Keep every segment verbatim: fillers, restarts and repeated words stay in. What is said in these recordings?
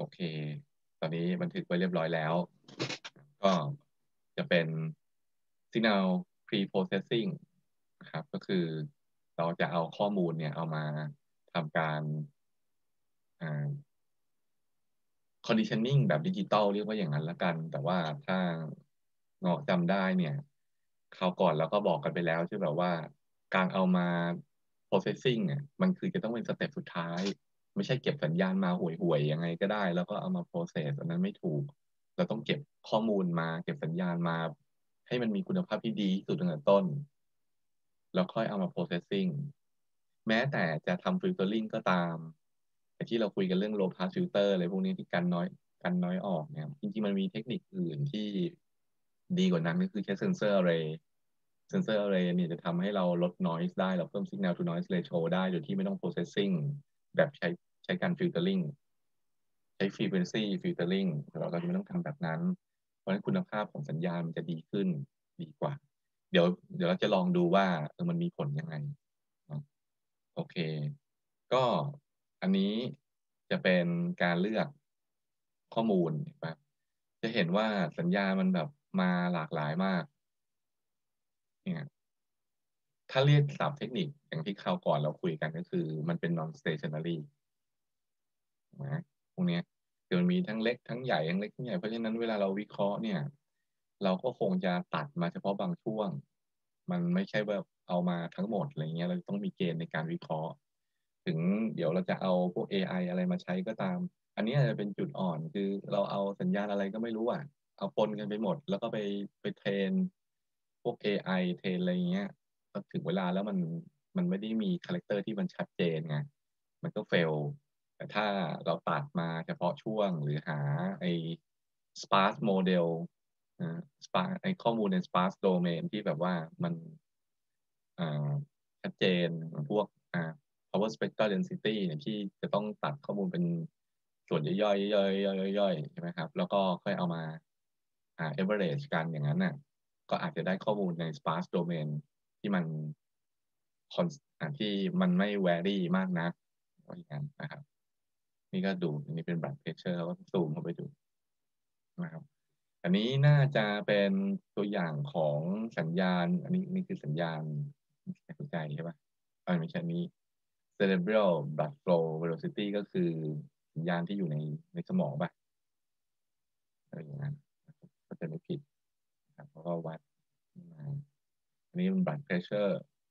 เคตอนนี้บันทึกไว้เรียบร้อยแล้วก็จะเป็น signal pre-processing นะครับก็คือเราจะเอาข้อมูลเนี่ยเอามาทำการอ่า conditioning แบบดิจิตอลเรียกว่าอย่างนั้นละกัน แต่ว่าถ้าเงาะจำได้เนี่ยคราวก่อนเราก็บอกกันไปแล้วใช่แบบว่าการเอามา processing เนี่ยมันคือจะต้องเป็นสเต็ปสุดท้ายไม่ใช่เก็บสัญญาณมาห่วยๆยังไงก็ได้แล้วก็เอามา process อันนั้นไม่ถูกเราต้องเก็บข้อมูลมาเก็บสัญญาณมาให้มันมีคุณภาพที่ดีที่สุดตั้งแต่ต้นแล้วค่อยเอามา processing แม้แต่จะทำ filtering ก็ตามไอ้ที่เราคุยกันเรื่อง low pass filter อะไรพวกนี้ที่กันน้อยกันน้อยออกเนี่ยจริงๆมันมีเทคนิคอื่นที่ดีกว่านั้นก็คือใช้ sensor array sensor array เนี่ยจะทำให้เราลด noise ได้เราเพิ่ม signal to noise ratio ได้โดยที่ไม่ต้อง processing แบบใช้ใช้การ filtering ใช้ frequency filtering เราก็จะไม่ต้องทำแบบนั้นเพราะฉะนั้นคุณภาพของสัญญาณมันจะดีขึ้นดีกว่าเดี๋ยวเดี๋ยวเราจะลองดูว่าเออมันมีผลยังไงเนาะโอเคก็อันนี้จะเป็นการเลือกข้อมูลแบบจะเห็นว่าสัญญาณมันแบบมาหลากหลายมากเนี่ยถ้าเรียกศัพท์เทคนิคอย่างที่คราวก่อนเราคุยกันก็คือมันเป็น non stationary นะพวกเนี้ยคือมันมีทั้งเล็กทั้งใหญ่ทั้งเล็กทั้งใหญ่เพราะฉะนั้นเวลาเราวิเคราะห์เนี่ยเราก็คงจะตัดมาเฉพาะบางช่วงมันไม่ใช่แบบเอามาทั้งหมดอะไรเงี้ยเราต้องมีเกณฑ์ในการวิเคราะห์ถึงเดี๋ยวเราจะเอาพวก เอ ไอ อะไรมาใช้ก็ตามอันนี้อาจจะเป็นจุดอ่อนคือเราเอาสัญญาณอะไรก็ไม่รู้อ่ะเอาปนกันไปหมดแล้วก็ไปไปเทรนพวก เอ ไอ เทรนอะไรเงี้ยพอถึงเวลาแล้วมันมันไม่ได้มีคาแรคเตอร์ที่มันชัดเจนไงมันก็เฟล แต่ถ้าเราตัดมาเฉพาะช่วงหรือหาไอ้ sparse model นะ sparse ไอ้ข้อมูลใน sparse domain ที่แบบว่ามันอ่าชัดเจนเหมือนพวกอ่า power spectral density เนี่ยที่จะต้องตัดข้อมูลเป็นส่วนย่อยๆย่อยๆย่อยๆย่อยๆใช่ไหมครับแล้วก็ค่อยเอามาอ่า average กันอย่างนั้นน่ะก็อาจจะได้ข้อมูลใน sparse domain ที่มัน cons- อ่าที่มันไม่ vary มากนักอย่างนั้นนะครับ นี่ก็ดูอันนี้เป็น blood pressure แล้วก็ซูมเข้าไปดูนะครับอันนี้น่าจะเป็นตัวอย่างของสัญญาณอันนี้นี่คือสัญญาณหัวใจใช่ปะเออไม่ใช่นี้ cerebral blood flow velocity ก็คือสัญญาณที่อยู่ในในสมองป่ะอะไรอย่างนั้นนะครับก็จะไม่ผิดนะครับเพราะว่าวัดมาอันนี้เป็น blood pressure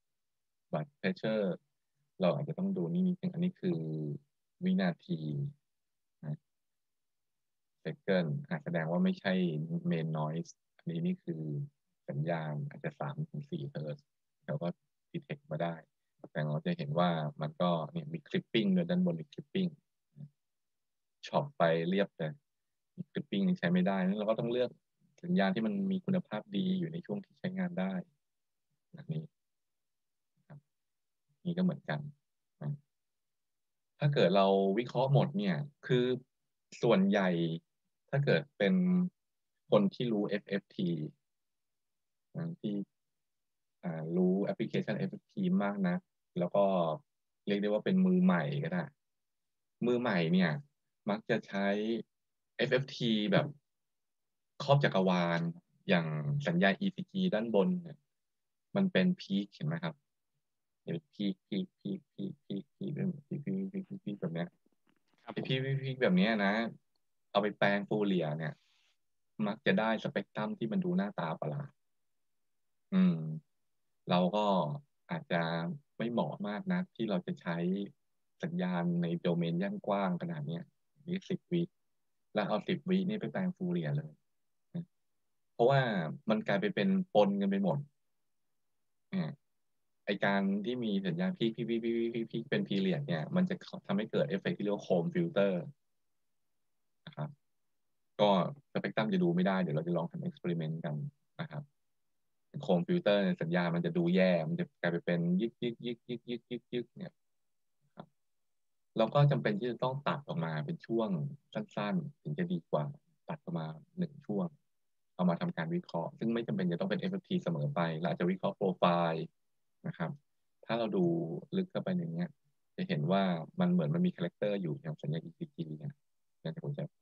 blood pressure เราอาจจะต้องดูนี่นิดนึงอันนี้คือวินาทีนะ เซกเกิลอ่ะแสดงว่าไม่ใช่เมนนอยส์อันนี้นี่คือสัญญาณอาจจะสามถึงสี่เฮิร์ตซ์เราก็ดีเทคมาได้แต่เราจะเห็นว่ามันก็เนี่ยมีคลิปปิ้งด้วยด้านบนมีคลิปปิ้งช็อปไปเรียบเลยมีคลิปปิ้งใช้ไม่ได้นั้นเราก็ต้องเลือกสัญญาณที่มันมีคุณภาพดีอยู่ในช่วงที่ใช้งานได้แบบนี้ครับนี่ก็เหมือนกันนะถ้าเกิดเราวิเคราะห์หมดเนี่ยคือส่วนใหญ่ถ้าเกิดเป็นคนที่รู้ เอฟ เอฟ ที นะที่อ่ารู้แอปพลิเคชัน เอฟ เอฟ ที มากนะแล้วก็เรียกได้ว่าเป็นมือใหม่ก็ได้มือใหม่เนี่ยมักจะใช้ เอฟ เอฟ ที แบบครอบจักรวาลอย่างสัญญาณ อี ซี จี ด้านบนเนี่ยมันเป็นพีคเห็นไหมครับเห็นพีคพีคพีคพีคพีคพีคพีคพีคพีคพีคพีคแบบเนี้ยครับไอพีคผมพีคพีคแบบเนี้ยนะเอาไปแปลงฟูเรียร์เนี่ยมักจะได้สเปกตรัมที่มันดูหน้าตาประหลาดอืม เราก็อาจจะไม่เหมาะมากนะที่เราจะใช้สัญญาณในโดเมนย่านกว้างขนาดเนี้ยนี่สิบวิแล้วเอาสิบวินี่ไปแปลงฟูเรียร์เลยนะเพราะว่ามันกลายไปเป็นปนกันไปหมดเนี่ยไอการที่มีสัญญาณพีคพีคพีคพีคพีคพีคเป็นพีเรียดเนี่ยมันจะทำให้เกิดเอฟเฟกต์ที่เรียกว่าโคมฟิลเตอร์นะครับก็สเปกตรัมจะดูไม่ได้เดี๋ยวเราจะลองทำเอ็กซ์เพร์เมนต์กันนะครับโคมฟิลเตอร์สัญญาณมันจะดูแย่มันจะกลายไปเป็นยิกยิกยิกยิกยิกยิกยิกเนี่ย เราก็จำเป็นที่จะต้องตัดออกมาเป็นช่วงสั้นๆถึงจะดีกว่าตัดออกมาหนึ่งช่วงเอามาทำการวิเคราะห์ซึ่งไม่จำเป็นจะต้องเป็น เอฟ เอฟ ที เสมอไปเราอาจจะวิเคราะห์โปรไฟล์นะครับถ้าเราดูลึกเข้าไปอย่างเงี้ยจะเห็นว่ามันเหมือนมันมีคาแรคเตอร์อยู่อย่างสัญญาณ อี ซี จี เนี่ยอย่างที่ผมจะ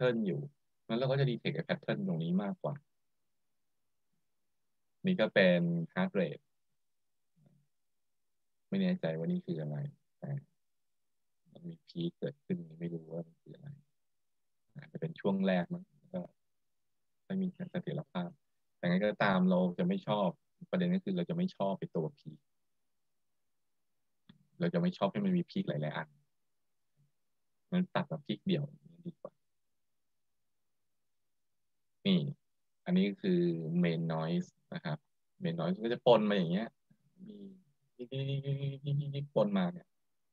ทิร์นอยู่งั้นเราก็จะ detect ไอ้แพทเทิร์นตรงนี้มากกว่านี่ก็เป็น heart rate ไม่แน่ใจว่านี่คืออะไรแต่มันมีพีคเกิดขึ้นไม่รู้ว่ามันคืออะไรอาจจะเป็นช่วงแรกมั้งก็ไม่มีเสถียรภาพแต่ไงก็ตามเราจะไม่ชอบประเด็นก็คือเราจะไม่ชอบไปตัวพีคเราจะไม่ชอบให้มันมีพีคหลายๆอันมันตัดกับพีคเดียวดีกว่านี่อันนี้คือ main noise นะครับ main noise ก็จะปนมาอย่างเงี้ยมีปนมาเนี่ย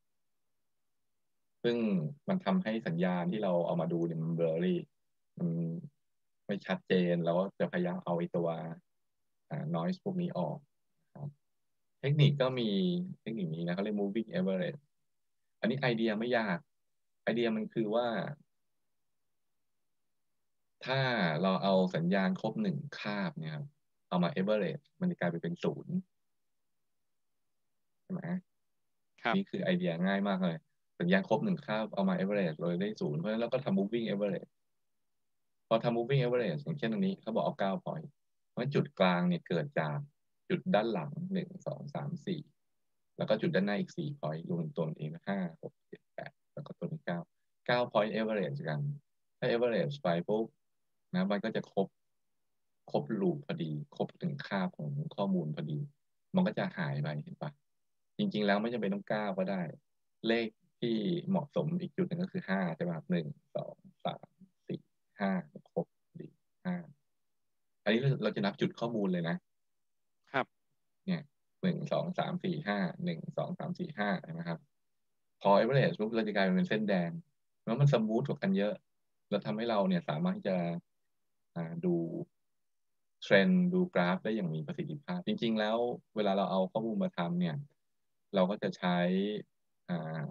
ซึ่งมันทำให้สัญญาณที่เราเอามาดูเนี่ยมันเบลอรี่มันไม่ชัดเจนแล้วก็จะพยายามเอาไอ้ตัวอ่า noise พวกนี้ออกครับเทคนิคก็มีเทคนิคนี้นะเขาเรียก moving average อันนี้ไอเดียไม่ยากไอเดียมันคือว่าถ้าเราเอาสัญญาณครบหนึ่งคาบเนี่ยครับเอามา average มันจะกลายไปเป็นศูนย์ใช่ไหมครับนี่คือไอเดียง่ายมากเลยสัญญาณครบหนึ่งคาบเอามา average เลยได้ศูนย์เพราะฉะนั้นเราก็ทำ moving average พอทำ moving average อย่างเช่นตรงนี้เขาบอกเอาเก้า point เพราะจุดกลางเนี่ยเกิดจากจุดด้านหลังหนึ่งสองสามสี่แล้วก็จุดด้านหน้าอีกสี่ point รวมตัวเองห้าหกเจ็ดแปดแล้วก็ตัวนี้เก้าเก้า point average กันถ้า average ไปปุ๊บนะมันก็จะครบครบลูปพอดีครบถึงค่าบของข้อมูลพอดีมันก็จะหายไปเห็นปะจริงๆแล้วไม่จำเป็นต้องเก้าก็ได้เลขที่เหมาะสมอีกจุดหนึ่งก็คือห้าใช่ไหมครับหนึ่งสองสามสี่ห้าครบดีห้าอันนี้เราจะนับจุดข้อมูลเลยนะครับเนี่ยหนึ่งสองสามสี่ห้าหนึ่งสองสามสี่ห้าใช่ไหมครับพอ average ปุ๊บเราจะกลายเป็นเส้นแดงแล้วมันสมูทกว่ากันเยอะแล้วทำให้เราเนี่ยสามารถที่จะอ่าดูเทรนด์ดูกราฟได้อย่างมีประสิทธิภาพจริงๆแล้วเวลาเราเอาข้อมูลมาทำเนี่ยเราก็จะใช้อ่า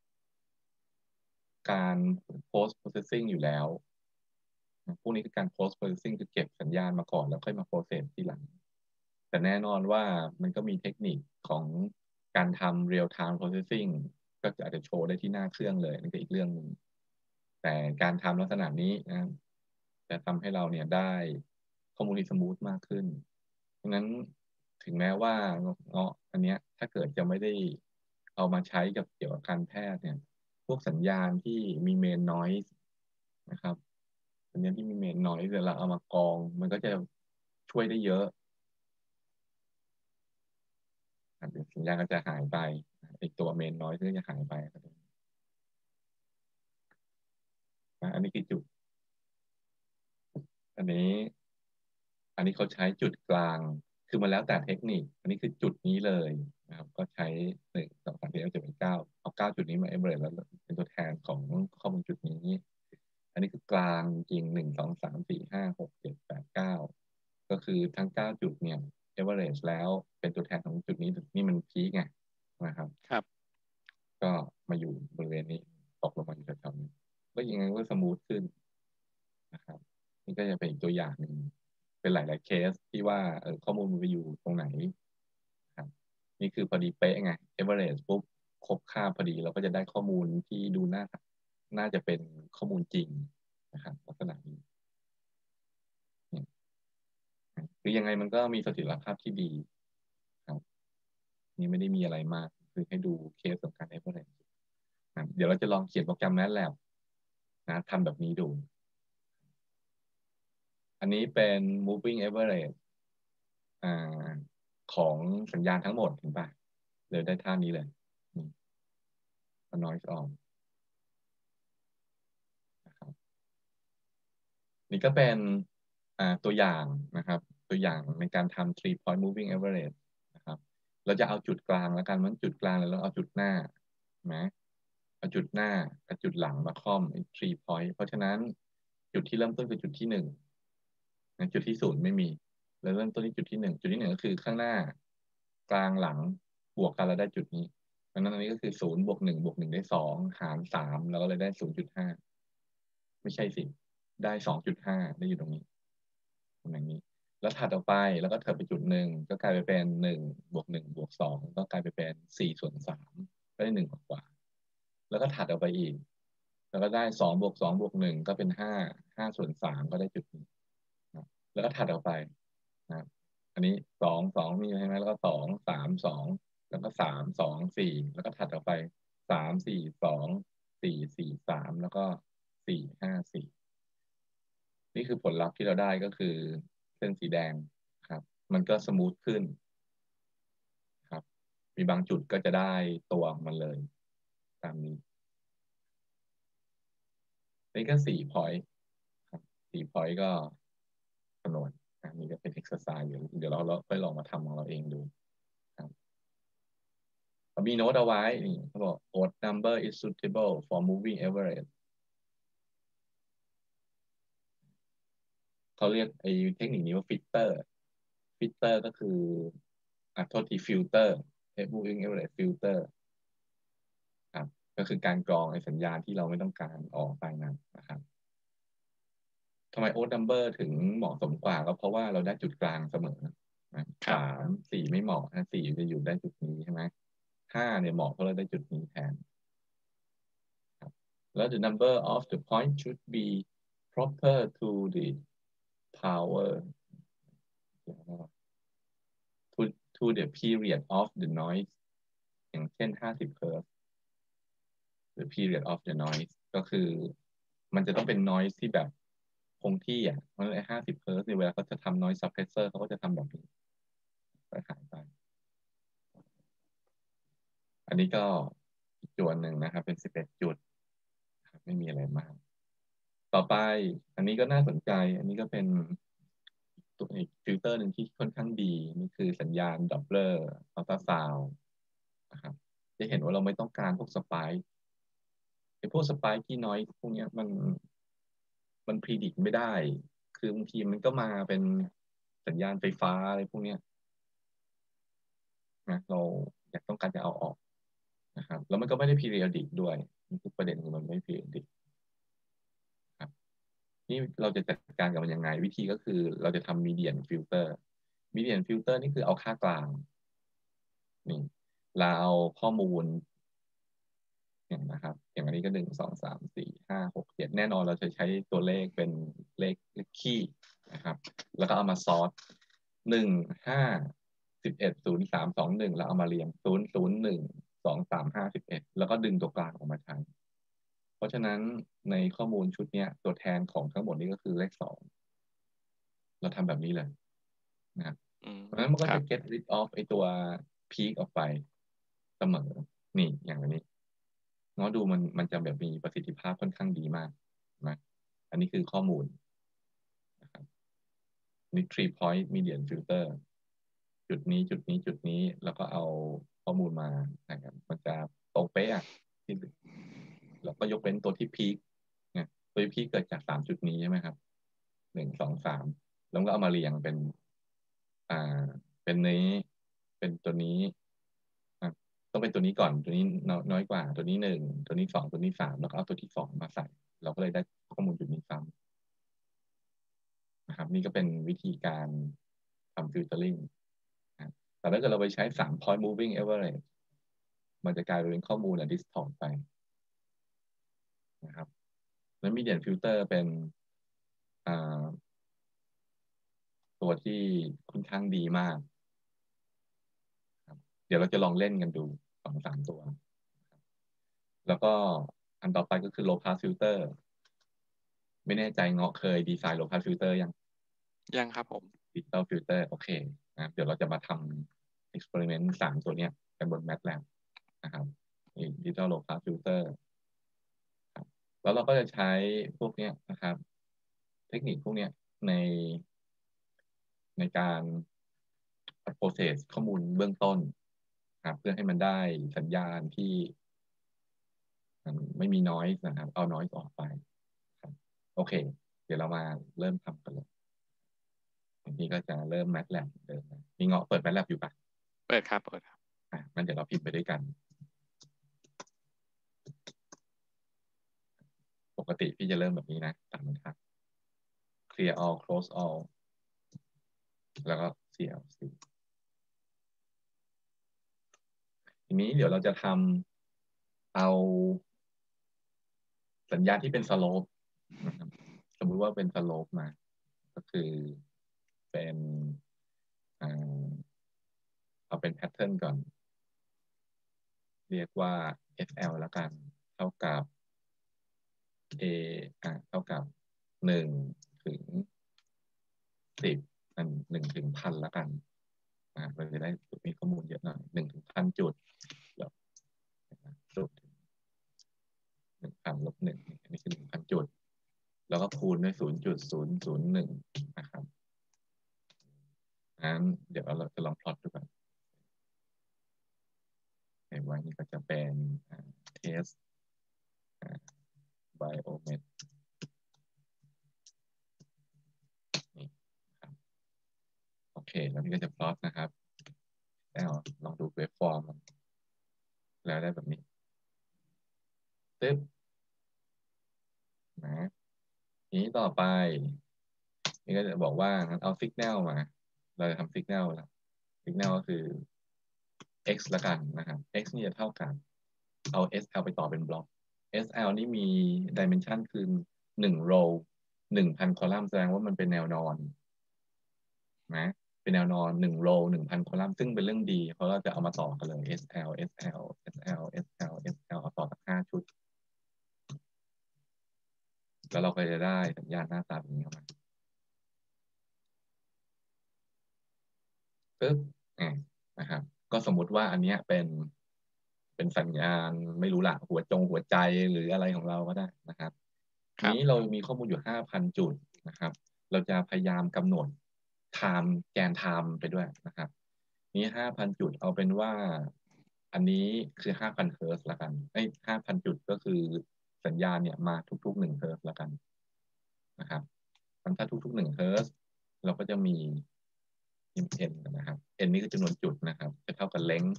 การ post processing อยู่แล้วพวกนี้คือการ post processing คือเก็บสัญญาณมาก่อนแล้วค่อยมา process ทีหลังแต่แน่นอนว่ามันก็มีเทคนิคของการทำ real time processing ก็อาจจะโชว์ได้ที่หน้าเครื่องเลยนั่นก็อีกเรื่องหนึ่งแต่การทำลักษณะนี้นะจะทำให้เราเนี่ยได้ข้อมูลที่สมูทมากขึ้นดังนั้นถึงแม้ว่าเงาะอันเนี้ยถ้าเกิดจะไม่ได้เอามาใช้กับเกี่ยวกับการแพทย์เนี่ย พวกสัญญาณที่มีเมนนอยส์นะครับสัญญาณที่มีเมนนอยส์เวลาเอามากรองมันก็จะช่วยได้เยอะอ่ะเดี๋ยวสัญญาณก็จะหายไปไอตัวเมนนอยส์ก็จะหายไปนะอันนี้คือจุดอันนี้อันนี้เขาใช้จุดกลางคือมันแล้วแต่เทคนิคอันนี้คือจุดนี้เลยนะครับก็ใช้หนึ่งสองสามสี่ห้าเจ็ดแปดเก้าเอาเก้าจุดนี้มาเอเบรดแล้วเป็นตัวแทนของข้อมูลจุดนี้อันนี้คือกลางจริงหนึ่งสองสามสี่ห้าหกเจ็ดแปดเก้า ก็คือทั้งเก้าจุดเนี่ย average แล้วเป็นตัวแทนของจุดนี้นี่มันพีคไงนะครับครับก็มาอยู่บริเวณนี้ตกลงมาอยู่แถวๆนี้ก็ยังไงก็สมูทขึ้นนะครับนี่ก็จะเป็นอีกตัวอย่างหนึ่งเป็นหลายๆเคสที่ว่าเออข้อมูลมันไปอยู่ตรงไหนครับนี่คือพอดีเป๊ะไง average ปุ๊บครบค่าพอดีเราก็จะได้ข้อมูลที่ดูน่าน่าจะเป็นข้อมูลจริงนะครับลักษณะนี้เนี่ยคือยังไงมันก็มีเสถียรภาพที่ดีครับ นี่ไม่ได้มีอะไรมากคือให้ดูเคสของการ average นะเดี๋ยวเราจะลองเขียนโปรแกรม MATLAB นะทำแบบนี้ดู อันนี้เป็น moving average อ่าของสัญญาณทั้งหมดเห็นปะเลยได้ท่านี้เลยนี่ก็ noise ออกนะครับนี่ก็เป็นอ่าตัวอย่างนะครับตัวอย่างในการทำ three point moving average นะครับเราจะเอาจุดกลางแล้วกันมันจุดกลางแล้วเราเอาจุดหน้าไหมเอาจุดหน้ากับจุดหลังมาค่อม three point เพราะฉะนั้นจุดที่เริ่มต้นคือจุดที่หนึ่งนะจุดที่ศูนย์ไม่มีแล้วเริ่มต้นที่จุดที่หนึ่งจุดที่หนึ่งก็คือข้างหน้ากลางหลังบวกกันแล้วได้จุดนี้ดังนั้นอันนี้ก็คือศูนย์บวกหนึ่งบวกหนึ่งได้สองหารสามแล้วก็เลยได้ศูนย์จุดห้าไม่ใช่สิได้สองจุดห้าได้อยู่ตรงนี้ตำแหน่งนี้แล้วถัดออกไปแล้วก็เถิดไปจุดหนึ่งก็กลายไปเป็นหนึ่งบวกหนึ่งบวกสองก็กลายไปเป็นสี่ส่วนสามก็ได้หนึ่งกว่าแล้วก็ถัดออกไปอีกแล้วก็ได้สองบวกสองบวกหนึ่งก็เป็นห้าห้าส่วนสามก็ได้จุดนี้นะแล้วก็ถัดออกไปนะอันนี้สองสองมีใช่ไหมแล้วก็สองสามสองแล้วก็สามสองสี่แล้วก็ถัดออกไปสามสี่สองสี่สี่สามแล้วก็สี่ห้าสี่นี่คือผลลัพธ์ที่เราได้ก็คือเส้นสีแดงครับมันก็สมูทขึ้นครับมีบางจุดก็จะได้ตัวของมันเลยตามนี้นี่ก็สี่พอยต์ครับสี่พอยต์ก็คำนวณอันนี้ก็เป็นเอ็กซ์ไซส์เดี๋ยวเดี๋ยวเราเราไปลองมาทำของเราเองดูครับมีโน้ตเอาไว้นี่เขาบอก odd number is suitable for moving average เขาเรียกไอ้เทคนิคนี้ว่าฟิลเตอร์ฟิลเตอร์ก็คืออ่ะโทษทีฟิลเตอร์ moving average filter ครับก็คือการกรองไอ้สัญญาณที่เราไม่ต้องการออกไปนั้นนะครับทำไมโอ๊ตนัมเบอร์ถึงเหมาะสมกว่าก็เพราะว่าเราได้จุดกลางเสมอนะครับสามสี่ไม่เหมาะนะสี่จะอยู่ได้จุดนี้ใช่ไหมห้าเนี่ยเหมาะเพราะเราได้จุดนี้แทนครับแล้ว the number of the point should be proper to the power to to the period of the noise อย่างเช่นห้าสิบเฮิร์ตซ์หรือ period of the noise ก็คือมันจะต้องเป็น noise ที่แบบคงที่อ่ะเพราะไอ้ห้าสิบเฮิร์ตซ์เนี่ยเวลาเขาจะทำ noise suppressor เขาก็จะทำแบบนี้ไปหายไปอันนี้ก็อีกตัวหนึ่งนะครับเป็นสิบเอ็ดจุดครับไม่มีอะไรมากต่อไปอันนี้ก็น่าสนใจอันนี้ก็เป็นตัวอีกฟิลเตอร์หนึ่งที่ค่อนข้างดีนี่คือสัญญาณดับเบิลอัลตราซาวด์นะครับจะเห็นว่าเราไม่ต้องการพวกสปายไอ้พวกสปายที่น้อยพวกเนี้ยมันมันพิจิตรไม่ได้คือบางทีมันก็มาเป็นสัญญาณไฟฟ้าอะไรพวกเนี้ยนะเราอยากต้องการจะเอาออกนะครับแล้วมันก็ไม่ได้ periodic ด้วยนี่คือประเด็นคือมันไม่ periodic ครับนี่เราจะจัดการกับมันยังไงวิธีก็คือเราจะทำ median filter median filter นี่คือเอาค่ากลางนี่เราเอาข้อมูลอย่างนะครับอย่างอันนี้ก็หนึ่งสองสามสี่ห้าหกเจ็ดแน่นอนเราจะใช้ตัวเลขเป็นเลขเลขคี่นะครับแล้วก็เอามาซอร์ตหนึ่งห้าสิบเอ็ดศูนย์สามสองหนึ่งแล้วเอามาเรียงศูนย์ศูนย์หนึ่งสองสามห้าสิบเอ็ดแล้วก็ดึงตัวกลางออกมาใช้เพราะฉะนั้นในข้อมูลชุดเนี้ยตัวแทนของทั้งหมดนี้ก็คือเลขสองเราทำแบบนี้เลยนะครับอืมเพราะฉะนั้นมันคก็จะรับ get rid of ไอตัว peak ออกไปเสมอนี่อย่างนี้ เนาะดูมันมันจะแบบมีประสิทธิภาพค่อนข้างดีมากนะอันนี้คือข้อมูลนะครับนี่ three point median filter จุดนี้จุดนี้จุดนี้แล้วก็เอาข้อมูลมานะครับมันจะตรงเป๊ะอะที่แล้วก็ยกเว้นตัวที่พีคเนี่ยตัวที่พีคเกิดจากสามจุดนี้ใช่ไหมครับหนึ่งสองสามแล้วก็เอามาเรียงเป็นอ่าเป็นนี้เป็นตัวนี้อ่ะต้องเป็นตัวนี้ก่อนตัวนี้น้อยน้อยกว่าตัวนี้หนึ่งตัวนี้สองตัวนี้สามแล้วก็เอาตัวที่สองมาใส่เราก็เลยได้ข้อมูลจุดนี้ซ้ำนะครับนี่ก็เป็นวิธีการทำฟิลเตอร์ลิงนะแต่ถ้าเกิดเราไปใช้สาม point moving average มันจะกลายเป็นข้อมูลอะ distort ไปนะครับแล้ว median filter เป็นอ่าตัวที่ค่อนข้างดีมากครับเดี๋ยวเราจะลองเล่นกันดูสองสามตัว แล้วก็อันต่อไปก็คือ low pass filter ไม่แน่ใจเงาะเคยดีไซน์ low pass filter ยังยังครับผม digital filter โอเคนะเดี๋ยวเราจะมาทำ experiment สามตัวเนี้ยกันบน MATLAB นะครับนี่ digital low pass filter ครับแล้วเราก็จะใช้พวกเนี้ยนะครับเทคนิคพวกเนี้ยในในการ process ข้อมูลเบื้องต้นครับเพื่อให้มันได้สัญญาณที่มันไม่มี noise นะครับเอา noise ออกไปครับโอเคเดี๋ยวเรามาเริ่มทำกันเลยทีนี้ก็จะเริ่ม MATLAB เดิมนะมีเงาะเปิด MATLAB อยู่ปะเปิดครับเปิดครับอ่ะงั้นเดี๋ยวเราพิมพ์ไปด้วยกันปกติพี่จะเริ่มแบบนี้นะตามบรรทัด clear all close all แล้วก็ ซี แอล ซี ทีนี้เดี๋ยวเราจะทำเอาสัญญาณที่เป็นสโลปนะครับสมมุติว่าเป็นสโลปมาก็คือเป็นอ่าเอาเป็นแพทเทิร์นก่อนเรียกว่า เอส แอล แล้วกันเท่ากับ A อ่าเท่ากับหนึ่งถึงสิบอันหนึ่งถึงพันแล้วกันอ่าเราจะได้มีข้อมูลเยอะหน่อยหนึ่งถึงพันจุดแล้วจุดหนึ่งพันลบหนึ่งอันนี้คือหนึ่งพันจุดแล้วก็คูณด้วยศูนย์จุดศูนย์ศูนย์หนึ่งนะครับงั้นเดี๋ยวเราจะลองพลอตดูกันในไว้นี่ก็จะเป็นเทสไบโอเมตนี่ครับโอเคแล้วนี่ก็จะพลอตนะครับแล้วลองดูเวฟฟอร์มแล้วได้แบบนี้ตึ๊บนะนี้ต่อไปนี่ก็จะบอกว่างั้นเอาสิกแนลมาเราจะทำสิกแนลแล้วสิกแนลก็คือ x ละกันนะครับ x นี่จะเท่ากับเอา เอส แอล ไปต่อเป็นบล็อก เอส แอล นี่มี dimension คือหนึ่ง row หนึ่งพัน column แสดงว่ามันเป็นแนวนอนนะเป็นแนวนอนหนึ่ง row หนึ่งพัน column ซึ่งเป็นเรื่องดีเพราะเราจะเอามาต่อกันเลย เอส แอล เอส แอล เอส แอล เอส แอล เอส แอล เอาต่อสักห้าชุดแล้วเราก็จะได้สัญญาณหน้าตาแบบนี้ออกมาปึ๊บอ่านะครับก็สมมุติว่าอันเนี้ยเป็นเป็นสัญญาณไม่รู้ละหัวจงหัวใจหรืออะไรของเราก็ได้นะครับครับนี้เรามีข้อมูลอยู่ห้าพันจุดนะครับเราจะพยายามกำหนด time แกน time ไปด้วยนะครับนี้ห้าพันจุดเอาเป็นว่าอันนี้คือห้าพันเฮิร์ตซ์ละกันไอ้ห้าพันจุดก็คือสัญญาณเนี่ยมาทุกๆหนึ่งเฮิร์ตซ์ละกันนะครับมันถ้าทุกๆหนึ่งเฮิร์ตซ์เราก็จะมี n นะครับ n นี่คือจำนวนจุดนะครับจะเท่ากับ length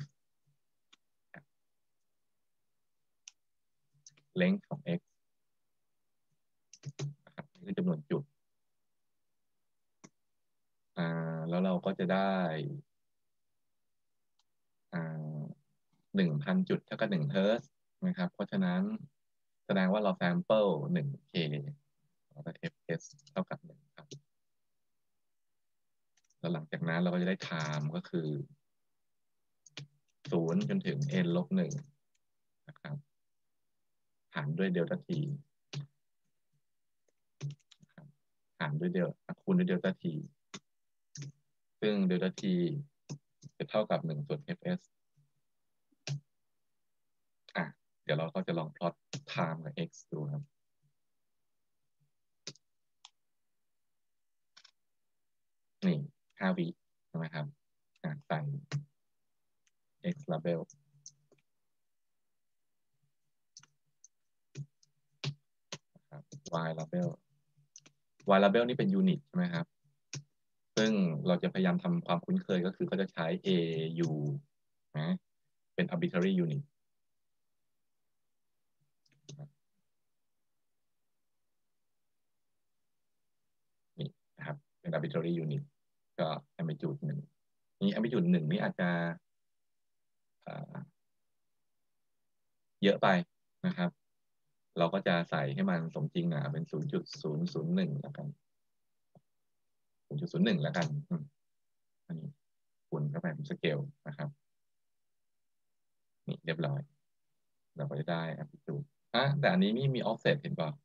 length ของ x นะครับนี่คือจำนวนจุดอ่าแล้วเราก็จะได้อ่าหนึ่งพันจุดเท่ากับหนึ่งเฮิร์ตซ์นะครับเพราะฉะนั้นแสดงว่าเราแซมเปิลหนึ่งเคแล้วก็ fs เท่ากับหนึ่งครับแล้วหลังจากนั้นเราก็จะได้ time ก็คือศูนย์จนถึง n ลบหนึ่งนะครับหารด้วยเดลต้า t นะครับหารด้วยเดลคูณด้วยเดลต้า t ซึ่งเดลต้า t จะเท่ากับหนึ่งส่วน fs อ่ะเดี๋ยวเราก็จะลองพลอต time กับ x ดูครับนี่ห้าวิใช่ไหมครับอ่ะใส่ x label ครับ y label y label นี่เป็นยูนิตใช่ไหมครับซึ่งเราจะพยายามทำความคุ้นเคยก็คือเขาจะใช้ a u นะเป็น arbitrary unit นี่นะครับเป็น arbitrary unit ก็ amplitude หนึ่งนี่ amplitude หนึ่งนี่อาจจะเยอะไปนะครับเราก็จะใส่ให้มันสมจริงอ่ะเป็นศูนย์จุดศูนย์ศูนย์หนึ่งแล้วกันศูนย์จุดศูนย์หนึ่งแล้วกันอันนี้คูณเข้าไปเป็นสเกลนะครับนี่เรียบร้อยเราก็จะได้ amplitude อ่ะแต่อันนี้นี่มี offset เห็นป่ะ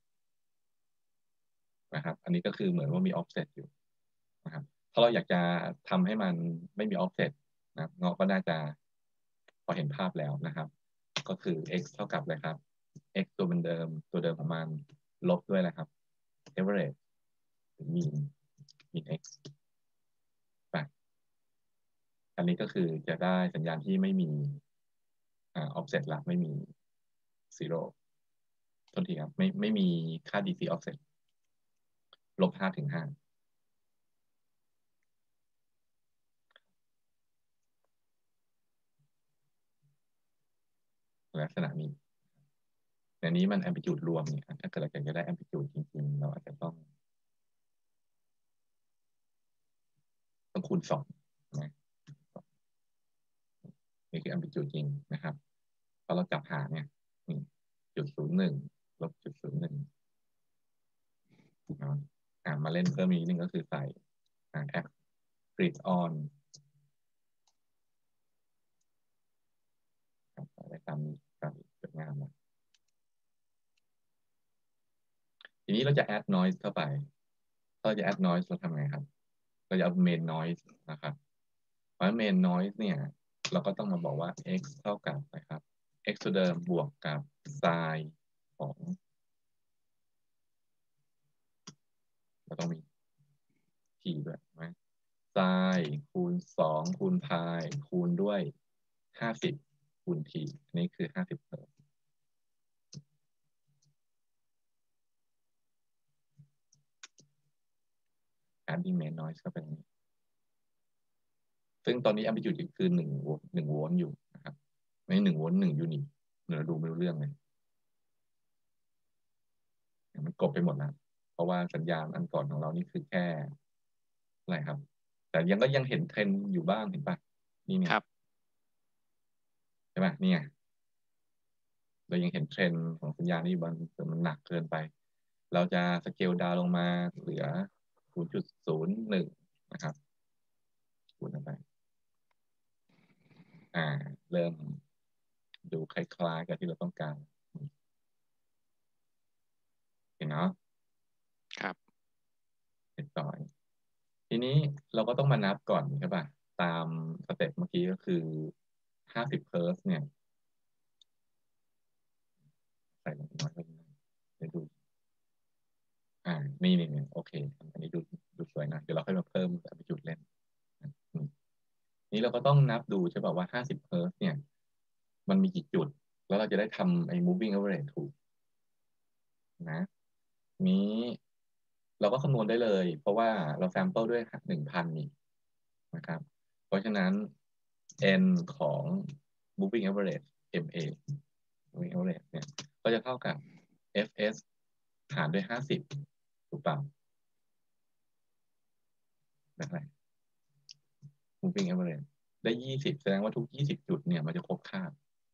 นะครับอันนี้ก็คือเหมือนว่ามี offset อยู่นะครับถ้าเราอยากจะทำให้มันไม่มี offset นะเงาะก็น่าจะพอเห็นภาพแล้วนะครับก็คือ x เท่ากับเลยครับ x ตัวเป็นเดิมตัวเดิมของมันลบด้วยนะครับ average หรือ mean mean x ไปอันนี้ก็คือจะได้สัญญาณที่ไม่มีอ่า offset ละไม่มี zero โทษทีครับไม่ไม่มีค่า ดี ซี offset ลบห้าถึงห้าลักษณะนี้ในนี้มัน amplitude รวมเนี่ยถ้าเกิดเราอยากจะได้ amplitude จริงๆเราอาจจะต้องต้องคูณสองนะนี่คือ amplitude จริงนะครับพอเราจับหารเนี่ยจุดศูนย์หนึ่งลบจุดศูนย์หนึ่งมาเล่นเพิ่มอีกนิดนึงก็คือใส่อ่า add grid on ครับได้ตามตามสวยงามนะทีนี้เราจะ add noise เข้าไปถ้าเราจะ add noise เราทำไงครับเราจะเอา main noise นะครับเพราะ main noise เนี่ยเราก็ต้องมาบอกว่า x เท่ากับนะครับ x ตัวเดิมบวกกับ sin ของเราต้องมี t ด้วยไหม sin คูณสองคูณ pi คูณด้วยห้าสิบคูณ t อันนี้คือห้าสิบเพิ่ม adding main noise ก็เป็นอย่างนี้ซึ่งตอนนี้ amplitude คือหนึ่งโวลต์หนึ่งโวลต์อยู่นะครับไม่หนึ่งโวลต์หนึ่งยูนิตเราดูไม่รู้เรื่องเลยมันกลบไปหมดแล้วเพราะว่าสัญญาณอันก่อนของเรานี่คือแค่อะไรครับ แต่ยังก็ยังเห็นเทรนด์อยู่บ้างเห็นปะนี่เนี่ยครับใช่ปะเนี่ยเรายังเห็นเทรนด์ของสัญญาณนี่อยู่บางมันหนักเกินไป เราจะสเกลดาวลงมาเหลือ ศูนย์จุดศูนย์หนึ่ง นะครับคูณไปอ่าเริ่มดูคล้ายๆกับที่เราต้องการเห็นเนาะครับเห็นต่อ ทีนี้เราก็ต้องมานับก่อนใช่ป่ะตามสเต็ปเมื่อกี้ก็คือห้าสิบเฮิร์ตซ์เนี่ยใส่ลงน้อยไปนิดนึงเดี๋ยวดูอ่านี่นี่นี่โอเคอันนี้ดูดูสวยนะเดี๋ยวเราค่อยมาเพิ่มแบบจุดเล่นอืมนี้เราก็ต้องนับดูใช่ป่ะว่าห้าสิบเฮิร์ตซ์เนี่ยมันมีกี่จุดแล้วเราจะได้ทำไอ้ moving average ถูกนะนี้เราก็คำนวณได้เลยเพราะว่าเราแซมเปิลด้วยหนึ่งพันนี่นะครับเพราะฉะนั้น n ของ moving average เอ็ม เอ moving average เนี่ยก็จะเท่ากับ เอฟ เอส หารด้วยห้าสิบถูกเปล่าได้ไหม moving average ได้ยี่สิบแสดงว่าทุกยี่สิบจุดเนี่ยมันจะครบค่า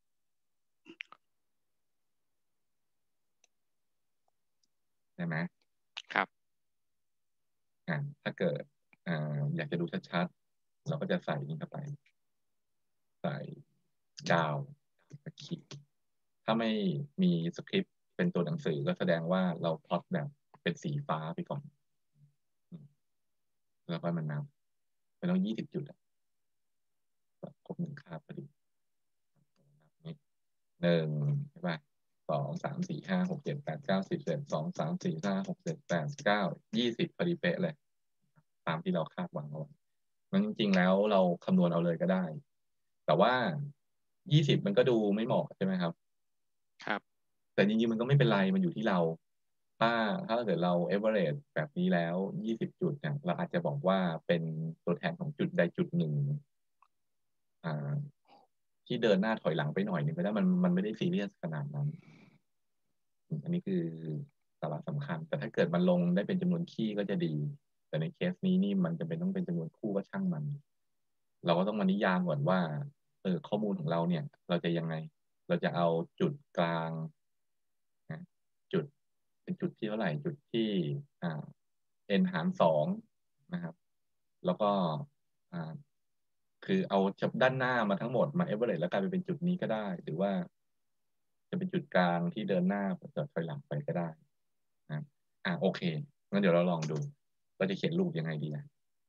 ใช่ไหมครับอ่าถ้าเกิดอ่าอยากจะดูชัดๆเราก็จะใส่นี้เข้าไปใส่ดาวขีดถ้าไม่มีสคริปต์เป็นตัวหนังสือก็แสดงว่าเราพล็อตแบบเป็นสีฟ้าไปก่อนอืมแล้วก็มันนับไม่ต้องยี่สิบจุดอะครบหนึ่งค่าพอดีนี่หนึ่งใช่ป่ะสองสามสี่ห้าหกเจ็ดแปดเก้าสิบเอ็ดสองสามสี่ห้าหกเจ็ดแปดเก้ายี่สิบพอดีเป๊ะเลยตามที่เราคาดหวังเอาไว้มันจริงๆแล้วเราคำนวณเอาเลยก็ได้แต่ว่ายี่สิบมันก็ดูไม่เหมาะใช่ไหมครับครับแต่จริงๆมันก็ไม่เป็นไรมันอยู่ที่เราถ้าถ้าเกิดเรา average แบบนี้แล้วยี่สิบจุดเนี่ยเราอาจจะบอกว่าเป็นตัวแทนของจุดใดจุดหนึ่งอ่าที่เดินหน้าถอยหลังไปหน่อยหนึงก็ได้มันมันไม่ได้ซีเรียสขนาดนั้นอันนี้คือสาระสำคัญแต่ถ้าเกิดมันลงได้เป็นจำนวนคี่ก็จะดีแต่ในเคสนี้นี่มันจะเป็นต้องเป็นจำนวนคู่ก็ช่างมันเราก็ต้องมานิยามก่อนว่าเออข้อมูลของเราเนี่ยเราจะยังไงเราจะเอาจุดกลางนะจุดเป็นจุดที่เท่าไหร่จุดที่อ่า n หารสองนะครับแล้วก็อ่าคือเอาจากด้านหน้ามาทั้งหมดมาเอเวอเรสแล้วกลายไปเป็นจุดนี้ก็ได้หรือว่าจะเป็นจุดกลางที่เดินหน้าจะถอยหลังไปก็ได้นะอ่าโอเคงั้นเดี๋ยวเราลองดูเราจะเขียนรูปยังไงดีนะ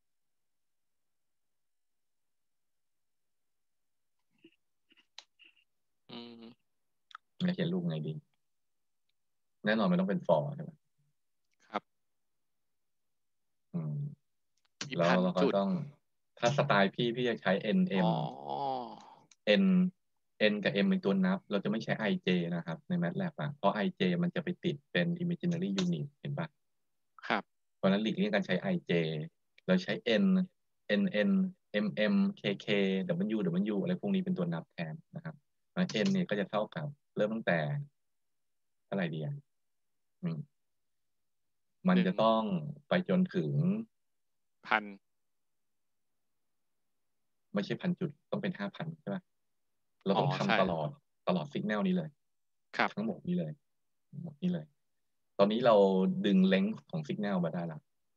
อืมเราจะเขียนรูปไงดีแน่นอนมันต้องเป็น for ใช่ไหมครับอืมมีแล้วเราก็พันจุดต้องถ้าสไตล์พี่พี่จะใช้อ๋ nm อ n n กับ m เป็นตัวนับเราจะไม่ใช้ ij นะครับใน MATLAB อ่ะเพราะ ij มันจะไปติดเป็น imaginary unit เห็นปะครับเพราะฉะนั้นหลีกเลี่ยงการใช้ ij เราใช้ n nn mm kk w w อะไรพวกนี้เป็นตัวนับแทนนะครับแล้ว n เนี่ยก็จะเท่ากับเริ่มตั้งแต่เท่าไหร่ดีอ่ะอืมมันหนึ่งจะต้องไปจนถึงพันไม่ใช่พันจุดต้องเป็นห้าพันใช่ปะเราอ๋อต้องใช่ทำตลอดตลอดสัญญาณนี้เลยครับทั้งหมดนี้เลยทั้งหมดนี้เลย ตอนนี้เราดึงเลง t h ของสัญญาณมาได้ละ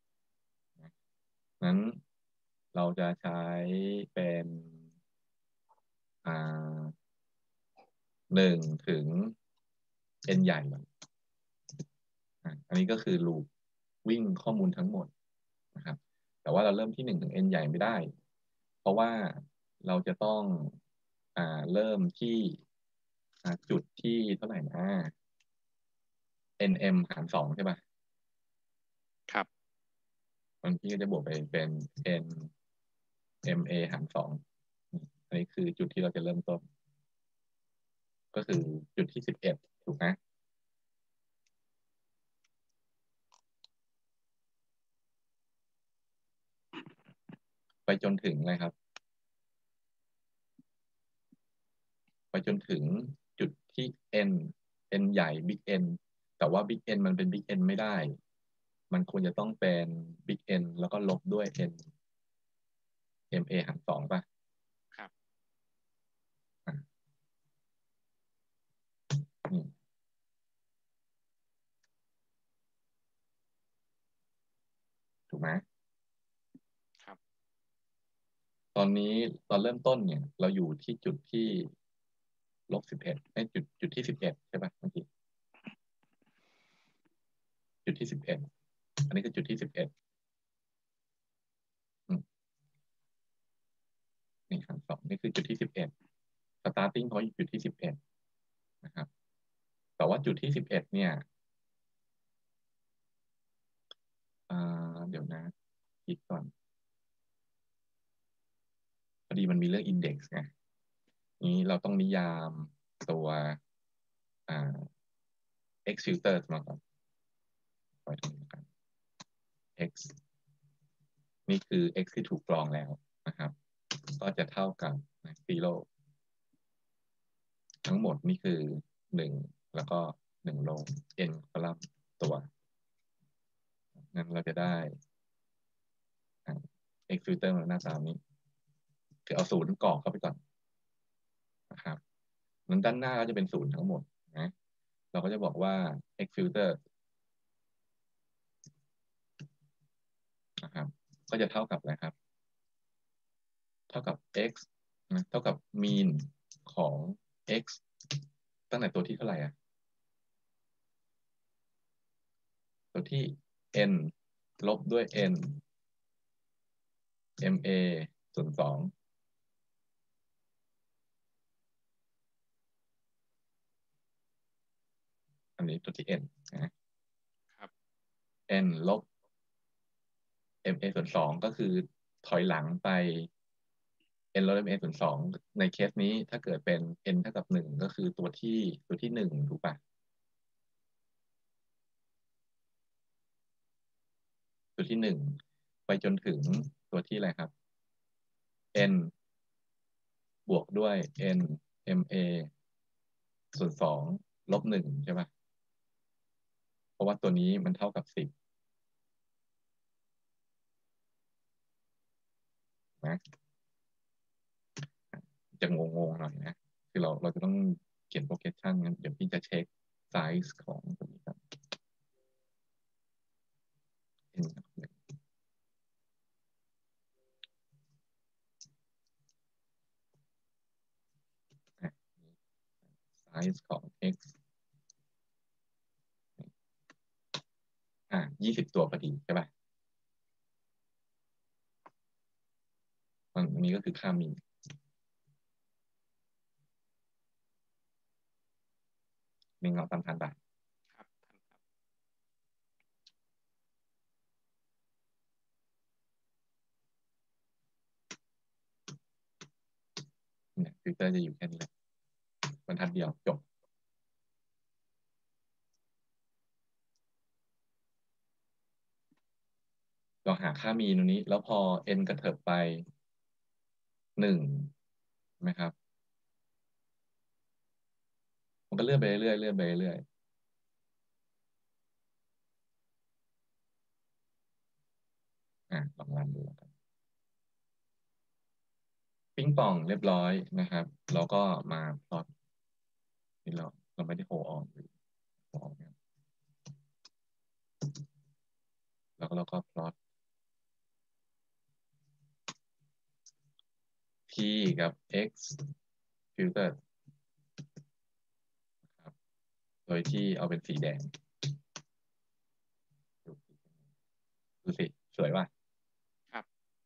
งั้นเราจะใช้เป็นอ่าหนึ่งถึง n ใหญ่ก่อนอ่ะอันนี้ก็คือลูปวิ่งข้อมูลทั้งหมดนะครับแต่ว่าเราเริ่มที่หนึ่งถึง n ใหญ่ไม่ได้เพราะว่าเราจะต้องอ่าเริ่มที่อ่าจุดที่เท่าไหร่นะ nm หารสองใช่ป่ะครับมันพี่ก็จะบวกไปเป็น n ma หารสองอันนี้คือจุดที่เราจะเริ่มต้นก็คือจุดที่สิบเอ็ดถูกไหมไปจนถึงอะไรครับไปจนถึงจุดที่ n n ใหญ่ big n แต่ว่า big n มันเป็น big n ไม่ได้มันควรจะต้องเป็น big n แล้วก็ลบด้วย n ma หารสองป่ะครับอ่ะนี่ถูกไหมครับตอนนี้ตอนเริ่มต้นเนี่ยเราอยู่ที่จุดที่ลบสิบเอ็ดไอ้ยจุดจุดที่สิบเอ็ดใช่ป่ะเมื่อกี้จุดที่สิบเอ็ดอันนี้คือจุดที่สิบเอ็ดอืมนี่หารสองนี่คือจุดที่สิบเอ็ด starting point อยู่จุดที่สิบเอ็ดนะครับแต่ว่าจุดที่สิบเอ็ดเนี่ยอ่าเดี๋ยวนะคิดก่อนพอดีมันมีเรื่อง index ไงนี้เราต้องนิยามตัวอ่า x filter มาก่อนไว้ตรงนี้กัน x นี่คือ x ที่ถูกกรองแล้วนะครับก็จะเท่ากับ zero ทั้งหมดนี่คือหนึ่งแล้วก็หนึ่งโล n คอลัมน์ตัวงั้นเราจะได้อ่า x filter มันหน้าตามนี้คือเอาศูนย์กรอกเข้าไปก่อนนะครับนั้นด้านหน้าก็จะเป็นศูนย์ทั้งหมดนะเราก็จะบอกว่า x filter นะครับก็จะเท่ากับอะไรครับเท่ากับ x นะเท่ากับ mean ของ x ตั้งแต่ตัวที่เท่าไหร่อะตัวที่ n ลบด้วย n ma ส่วนสองอันนี้ตัวที่ n นะครับ n ลบ ma ส่วนสองก็คือถอยหลังไป n ลบ ma ส่วนสองในเคสนี้ถ้าเกิดเป็น n เท่ากับหนึ่งก็คือตัวที่ตัวที่หนึ่งถูกปะตัวที่หนึ่งไปจนถึงตัวที่อะไรครับ n บวกด้วย n ma ส่วนสองลบหนึ่งใช่ปะเพราะว่าตัวนี้มันเท่ากับสิบนะจะงงๆหน่อยนะคือเราเราจะต้องเขียน progression งั้นเดี๋ยวพี่จะเช็ค size ของตัวนี้ครับ n กับหนึ่งอ่ะ size ของ x อ่ะยี่สิบตัวพอดีใช่ป่ะอันนี้ก็คือค่ามีมีเงาตามฐานบาทครับท่านครับเนี่ยฟิลเตอร์จะอยู่แค่นี้แหละบรรทัดเดียวจบเราหาค่ามีตรงนี้แล้วพอ n กระเถิบไปหนึ่งใช่ไหมครับมันก็เลื่อนไปเรื่อยๆเลื่อนไปเรื่อยๆอ่ะลองรันดูแล้วกันปิ้งปองเรียบร้อยนะครับแล้วก็มาพลอตนี่เราเราไม่ได้โฮออนหรือโฮออนเนี่ยแล้วก็เราก็พลอต t กับ x filter ครับโดยที่เอาเป็นสีแดงดูดูสิสวยป่ะครับ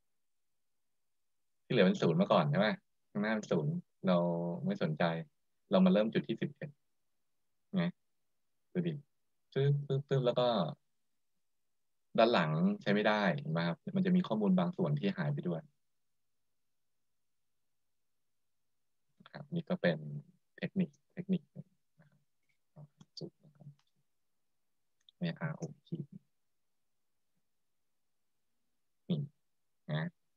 ที่เหลือเป็นศูนย์มาก่อนใช่ไหมข้างหน้าเป็นศูนย์เราไม่สนใจเรามาเริ่มจุดที่สิบเอ็ดไงดูดิปึ๊บปึ๊บปึ๊บแล้วก็ด้านหลังใช้ไม่ได้เห็นไหมครับมันจะมีข้อมูลบางส่วนที่หายไปด้วยครับนี่ก็เป็นเทคนิคเทคนิคหนึ่งนะครับสุดนะครับใน อาร์ โอ คี นี่นะ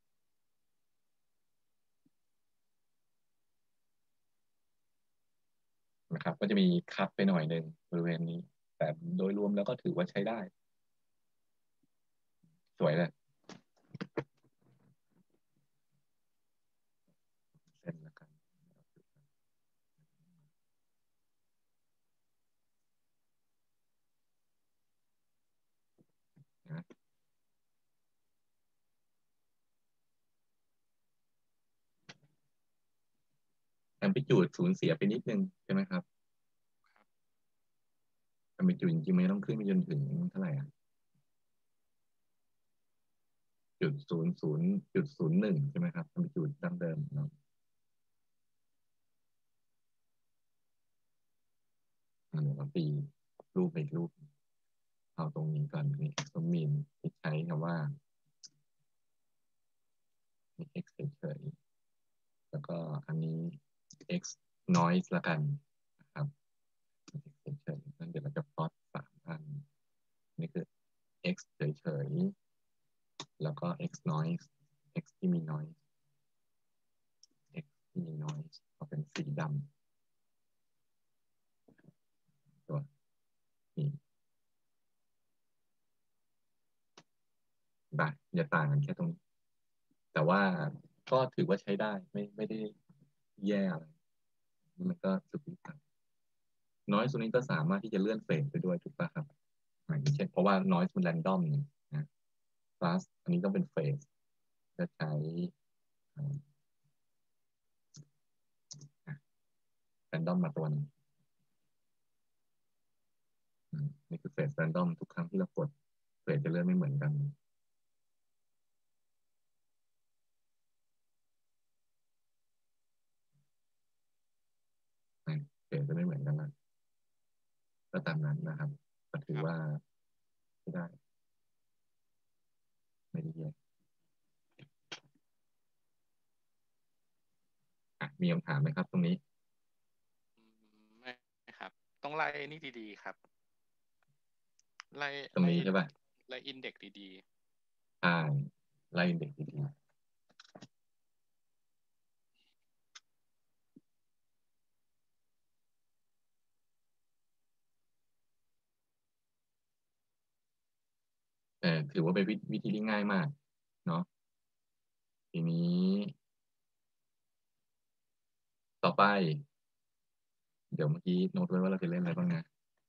นะครับก็จะมีคัดไปหน่อยหนึ่งบริเวณนี้แต่โดยรวมแล้วก็ถือว่าใช้ได้สวยเลยเส้นละกันนะแอมพลิจูดสูญเสียไปนิดนึงใช่ไหมครับแอมพลิจูดจริงๆไม่ต้องขึ้นไปจนถึงเท่าไหร่อ่ะจุดศูนย์ศูนย์จุดศูนย์หนึ่งใช่ไหมครับแอมพลิจูดดั้งเดิมเนาะอ่าเดี๋ยวเราตีรูปไปอีกรูปเอาตรงนี้ก่อนนี่ต้องมีนที่ใช้คำว่ามี x เฉยๆแล้วก็อันนี้ x noise ละกันนะครับ x เฉยๆนั่นเดี๋ยวเราจะพลอตสามอันนี่คือ x เฉยๆแล้วก็ x noise x ที่มี noise x ที่มี noise ก็เป็นสีดำตัวนี้ได้จะต่างกันแค่ตรงนี้แต่ว่าก็ถือว่าใช้ได้ไม่ไม่ได้แย่อะไรมันก็สุดที่ต่าง noise ตัวนี้ก็สามารถที่จะเลื่อนเฟรมไปด้วยถูกป่ะครับอย่างเช่นเพราะว่า noise มัน random นี่นะ plus อันนี้ต้องเป็นเฟสจะใช้อ่า random มาตัวหนึงอืมนี่คือเฟส random ทุกครั้งที่เรากดเฟสจะเลื่อนไม่เหมือนกันนะเฟสจะไม่เหมือนกันนะก็ตามนั้นนะครับก็ถืครับอว่าไม่ได้ไม่ได้แย่อ่ะมีคำถามไหมครับตรงนี้อืมไม่ครับต้องไล่นี่ดีๆครับไล่ตรงไล่นี้ใช่ป่ะไล่อินเด็กซ์ดีใช่ไล่อินเด็กซ์ดีๆแต่ถือว่าเป็นวิวิธีที่ง่ายมากเนาะทีนี้ต่อไปเดี๋ยวเมื่อกี้โน้ตไว้ว่าเราจะเล่นอะไรบ้างนะ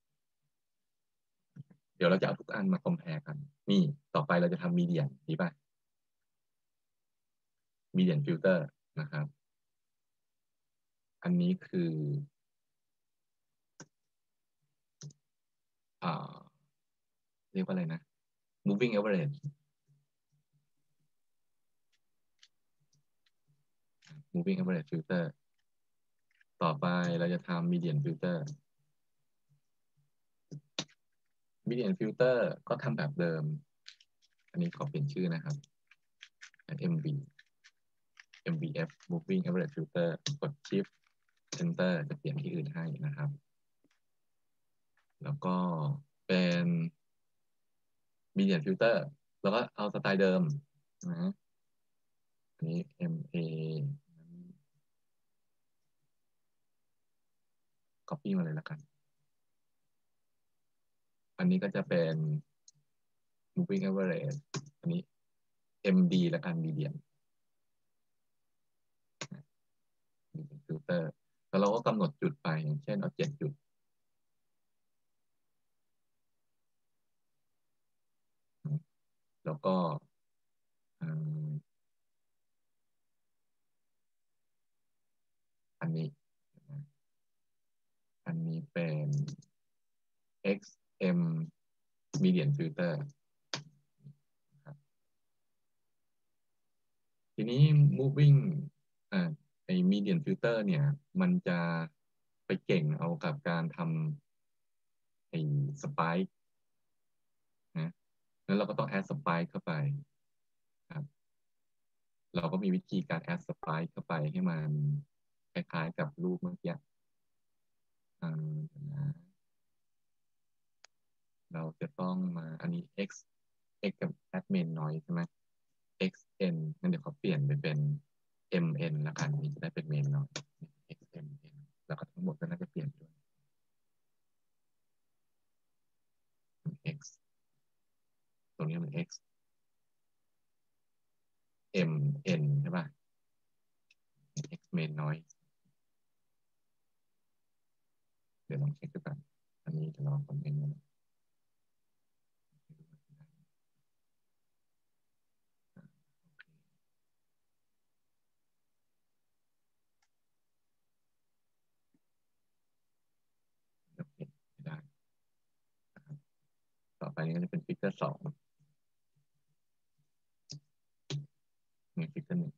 เดี๋ยวเราจะเอาทุกอันมาคอม พี เอ อาร์ กันนี่ต่อไปเราจะทำมีเดียนดีป่ะมีเดียนฟิลเตอร์นะครับอันนี้คืออ่าเรียกว่าอะไรนะ moving average moving average filter ต่อไปเราจะทำ median filter median filter ก็ทำแบบเดิมอันนี้ขอเปลี่ยนชื่อนะครับ เอ็ม วี เอ็ม วี เอฟ moving average filter กด shift enter จะเปลี่ยนที่อื่นให้นะครับแล้วก็เป็น median filter แล้วก็เอาสไตล์เดิมนะอันนี้ เอ็ม เอ copy มาเลยแล้วกันอันนี้ก็จะเป็น moving average อันนี้ เอ็ม ดี แล้วกัน median median filter แล้วเราก็กำหนดจุดไปอย่างเช่นเอาเจ็ดจุดแล้วก็เอ่อนนี้อันนี้เป็น เอ็กซ์ เอ็ม median filter ครับทีนี้ moving อ่าไอ้ median filter เนี่ยมันจะไปเก่งเอากับการทำไอ้ spike นะแล้วเราก็ต้อง add spike เข้าไปครับเราก็มีวิธีการ add spike เข้าไปให้มันคล้ายๆกับรูปเมื่อกี้อ่าเดี๋ยวนะเราจะต้องมาอันนี้ x x กับ add main noise ใช่ไหม xn งั้นเดี๋ยวเขาเปลี่ยนไปเป็น mn แล้วกันนี่จะได้เป็น main noise xmn แล้วก็ทั้งหมดก็น่าจะเปลี่ยนด้วย x ตรงนี้มัน x mn ใช่ป่ะ x main noise เดี๋ยวลองเช็คดูก่อนอันนี้จะลองคนเองนะโอเคไม่ได้นะครับต่อไปนี้ก็จะเป็นฟิกเกอร์สองนี่ฟิกเกอร์หนึ่ง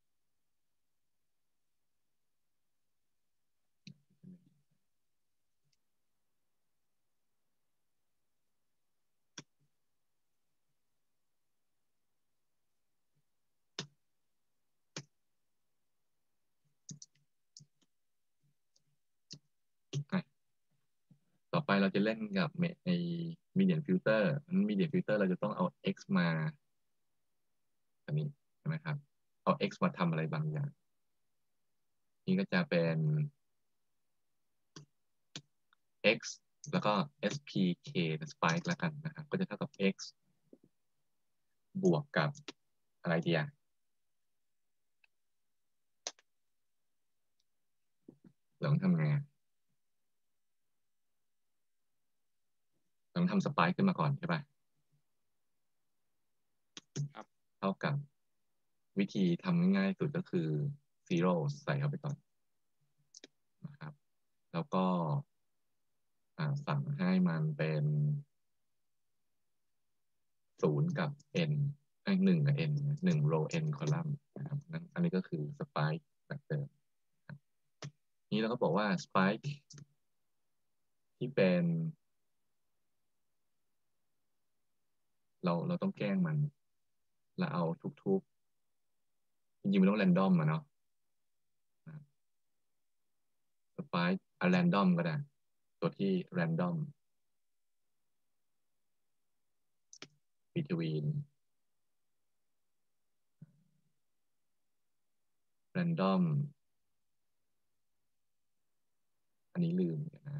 อ่ะต่อไปเราจะเล่นกับเมไอ median filter นั้น median filter เราจะต้องเอา x มาอันนี้ใช่ไหมครับเอา x มาทำอะไรบางอย่างนี่ก็จะเป็น x แล้วก็ spk spike แล้วกันนะครับก็จะเท่ากับ x บวกกับอะไรเดียเราต้องทำไงเราต้องทำสปายขึ้นมาก่อนใช่ป่ะครับเท่ากับวิธีทำง่ายๆสุดก็คือ zero ใส่เข้าไปก่อนนะครับแล้วก็อ่าสั่งให้มันเป็นศูนย์กับ n ไอ้หนึ่งกับ n หนึ่ง row n column นะครับนั่นอันนี้ก็คือ spike แบบเดิมครับนี้เราก็บอกว่า spike ที่เป็นเราเราต้องแกล้งมันแล้วเอาทุกๆจริงๆมันต้อง random อะเนาะ สปายอะแรนดอมก็ได้ตัวที่ random between random อันนี้ลืมเดี๋ยวนะ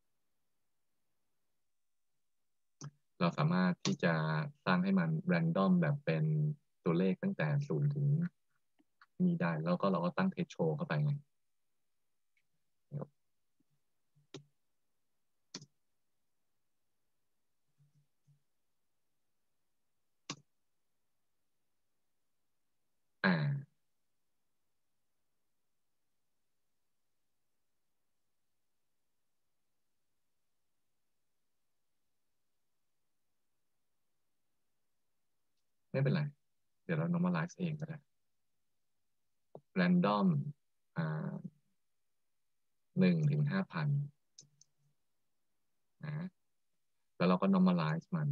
เราสามารถที่จะสร้างให้มัน random แบบเป็นตัวเลขตั้งแต่ศูนย์ถึงมีได้แล้วก็เราก็ตั้ง threshold เข้าไปไงอ่าไม่เป็นไรเดี๋ยวเรา normalize เองก็ได้ random อ่าหนึ่งถึงห้าพันนะแล้วเราก็ normalize มัน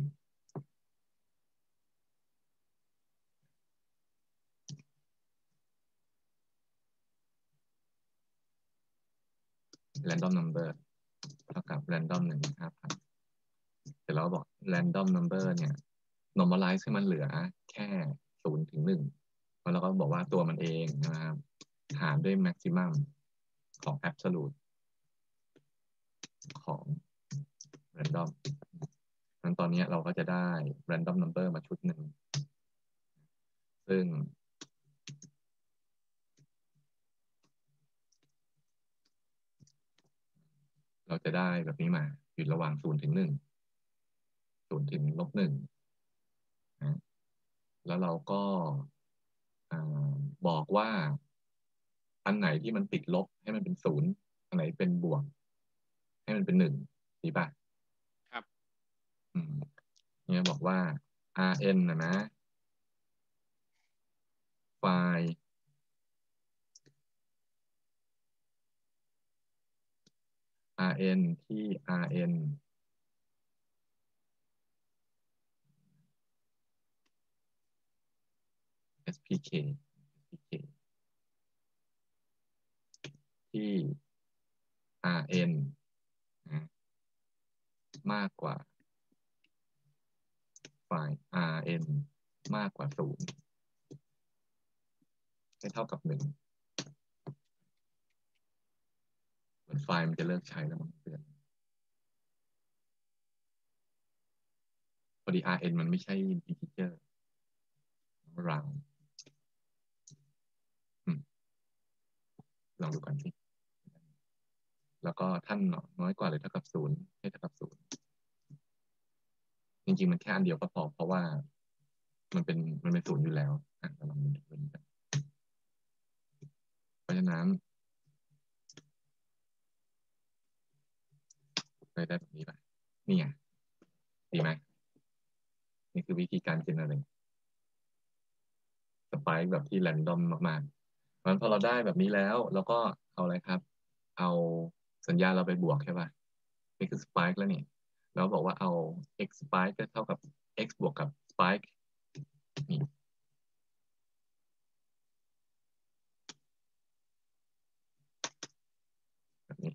random number เท่ากับ random หนึ่งถึงห้าพันเสร็จแล้วก็บอก random number เนี่ย normalize ให้มันเหลือแค่ศูนย์ถึงหนึ่งแล้วเราก็บอกว่าตัวมันเองนะครับหารด้วย maximum ของ absolute ของ random นั้นตอนนี้เราก็จะได้ random number มาชุดหนึ่งซึ่งเราจะได้แบบนี้มาอยู่ระหว่างศูนย์ถึงหนึ่งศูนย์ถึงลบหนึ่งนะแล้วเราก็บอกว่าอันไหนที่มันติดลบให้มันเป็นศูนย์อันไหนเป็นบวกให้มันเป็นหนึ่งดีป่ะครับอืมเนี่ยบอกว่า Rn นะนะไฟล์ Rn ที่ Rn spk spk ที่ Rn นะมากกว่าไฟล์ Rn มากกว่าศูนย์ให้เท่ากับหนึ่งเหมือนไฟล์มันจะเลิกใช้แล้วมันเตือนพอดี Rn มันไม่ใช่ integer รังลองดูก่อนสิแล้วก็ท่านน้อยกว่าหรือเท่ากับศูนย์ให้เท่ากับศูนย์จริงๆมันแค่อันเดียวก็พอเพราะว่ามันเป็นมันเป็นศูนย์อยู่แล้วอ่ะเราลองดูกันเพราะฉะนั้นไปได้แบบนี้ไปนี่ไงดีไหมนี่คือวิธีการเจเนเรตสไปค์แบบที่แรนดอมมากๆเพราะฉะนั้นพอเราได้แบบนี้แล้วเราก็เอาอะไรครับเอาสัญญาณเราไปบวกใช่ป่ะนี่คือสไปค์แล้วนี่เราบอกว่าเอา x spike ก็เท่ากับ x บวกกับ spike นี่แบบนี้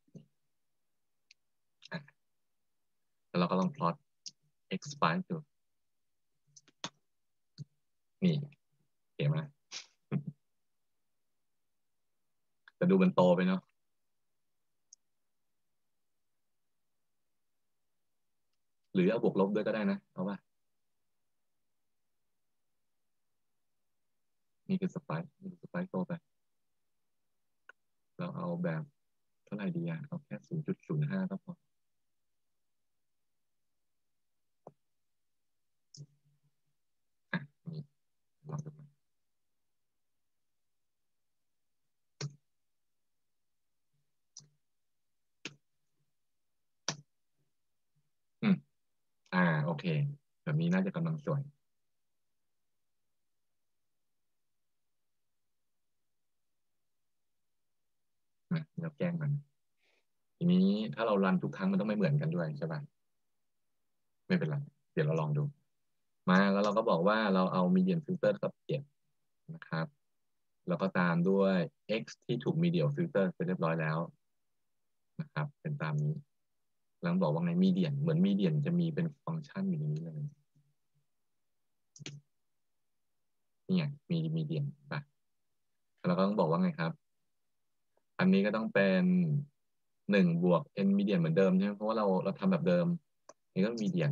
อ่ะแล้วเราก็ลองพลอต x spike ดูนี่เห็นไหมแต่ดูมันโตไปเนาะหรือเอาบวกลบด้วยก็ได้นะเอาว่านี่คือสไปค์นี่คือสไปค์โตไปเราเอาแบบเท่าไหร่ดีอ่ะเอาแค่ศูนย์จุดศูนย์ห้าก็พออ่ะนี่ลองดูมันอืมอ่าโอเคแบบนี้น่าจะกำลังสวยนะเราแกล้งมันทีนี้ถ้าเรารันทุกครั้งมันต้องไม่เหมือนกันด้วยใช่ป่ะไม่เป็นไรเดี๋ยวเราลองดูมาแล้วเราก็บอกว่าเราเอา median filter กับเจ็ดนะครับแล้วก็ตามด้วย x ที่ถูก median filter ไปเรียบร้อยแล้วนะครับเป็นตามนี้แล้วบอกว่าไง median เหมือน median จะมีเป็นฟังก์ชันอยู่ในนี้เลยนี่ไงมี median ป่ะแล้วก็ต้องบอกว่าไงครับอันนี้ก็ต้องเป็นหนึ่งบวก n median เหมือนเดิมใช่ไหมเพราะว่าเราเราทำแบบเดิมนี่ก็ median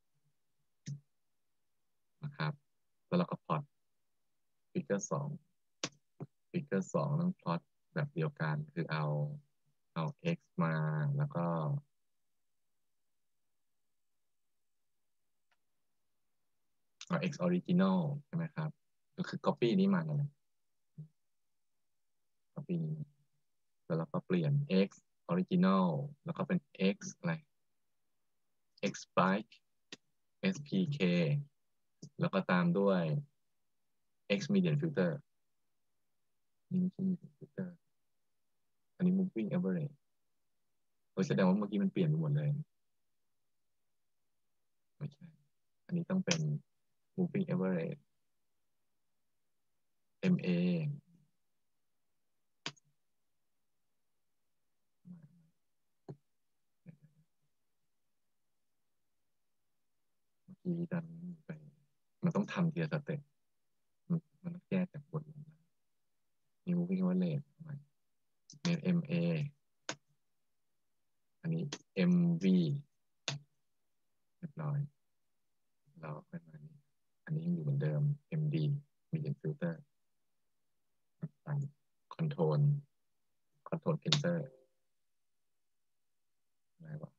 นะครับแล้วเราก็พลอตฟิกเกอร์สองฟิกเกอร์สองต้องพลอตแบบเดียวกันคือเอาเอา x มาแล้วก็เอา x original ใช่ไหมครับก็คือ copy นี้มาเลย copy นี้แล้วเราก็เปลี่ยน x original แล้วก็เป็น x อะไร x spike spk แล้วก็ตามด้วย x median filter นี่ไม่ใช่ median filter อันนี้ moving average โอ้ยแสดงว่าเมื่อกี้มันเปลี่ยนไปหมดเลยไม่ใช่อันนี้ต้องเป็น moving average เอ็ม เอ เมื่อกี้ดันไปมันต้องทำทีละสเต็ปมันมันต้องแก้จากบทลงมานี่ moving average ใหม่เป็น เอ็ม เอ อันนี้ เอ็ม วี เรียบร้อยเราค่อยมานี่อันนี้ยังอยู่เหมือนเดิม เอ็ม ดี median filter ไป control control enter อะไรวะ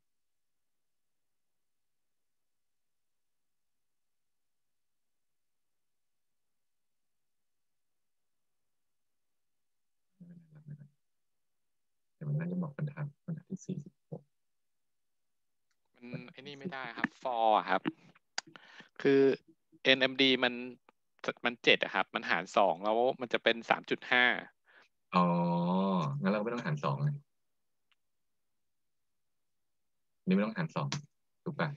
มันน่าจะบอกบรรทัดบรรทัดที่สี่สิบหกมันไอ้นี่ไม่ได้ครับ for ครับ คือ เอ็น เอ็ม ดี มันมันเจ็ดอะครับมันหารสองแล้วมันจะเป็นสามจุดห้าอ๋องั้นเราไม่ต้องหารสองเลยนี่ไม่ต้องหารสองถูกป่ะ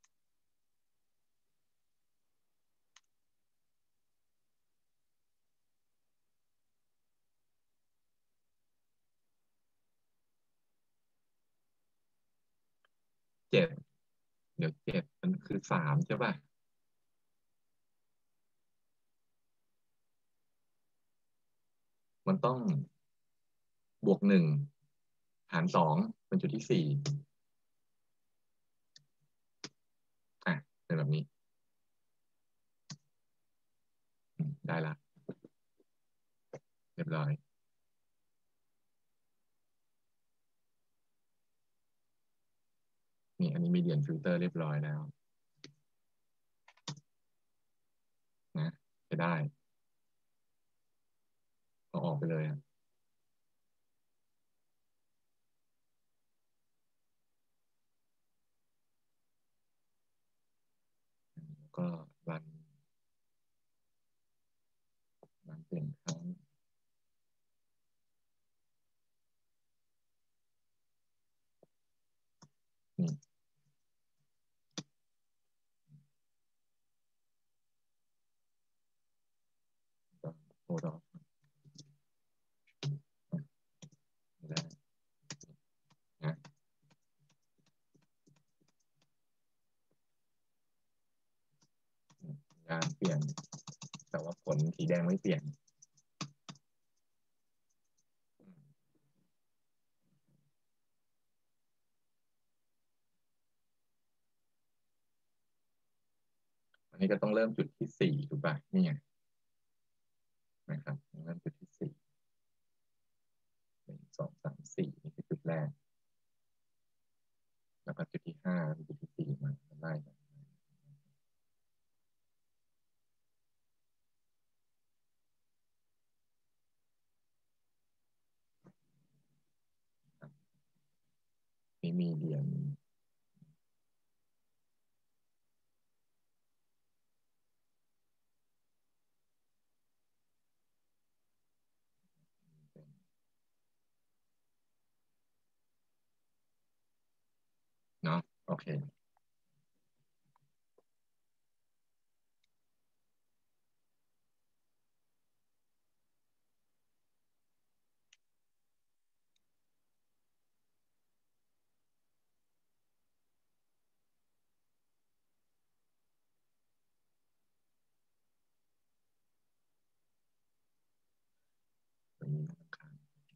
เจ็ดเดี๋ยวเจ็ดมันคือสามใช่ป่ะมันต้องบวกหนึ่งหารสองเป็นจุดที่สี่อ่ะเป็นแบบนี้ได้ละเรียบร้อยนี่อันนี้มีเดียนฟิลเตอร์เรียบร้อยแล้วนะจะได้เอาออกไปเลยอ่ะแล้วก็รันรันเปลี่ยนครั้งนี่ก็โคดออกได้นะงานเปลี่ยนแต่ว่าผลสีแดงไม่เปลี่ยนอันนี้ก็ต้องเริ่มจุดที่สี่ถูกป่ะนี่ไงนะครับเริ่มจุดที่สี่หนึ่งสองสามสี่นี่คือจุดแรกแล้วก็จุดที่ห้าจุดที่สี่มาไล่มานี่มีเดียนเนาะโอเคตัวนี้นะครับ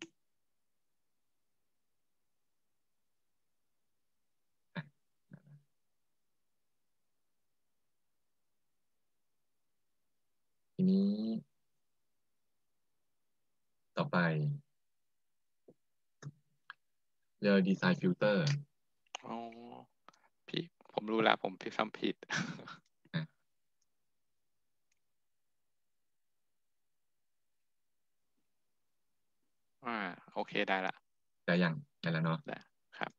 อ่ะทีนี้ต่อไปเรียกดีไซน์ฟิลเตอร์อ๋อพี่ผมรู้แล้วผมพิมพ์ทำผิด อ่าโอเคได้ละได้ยังได้แล้วเนาะได้ครับ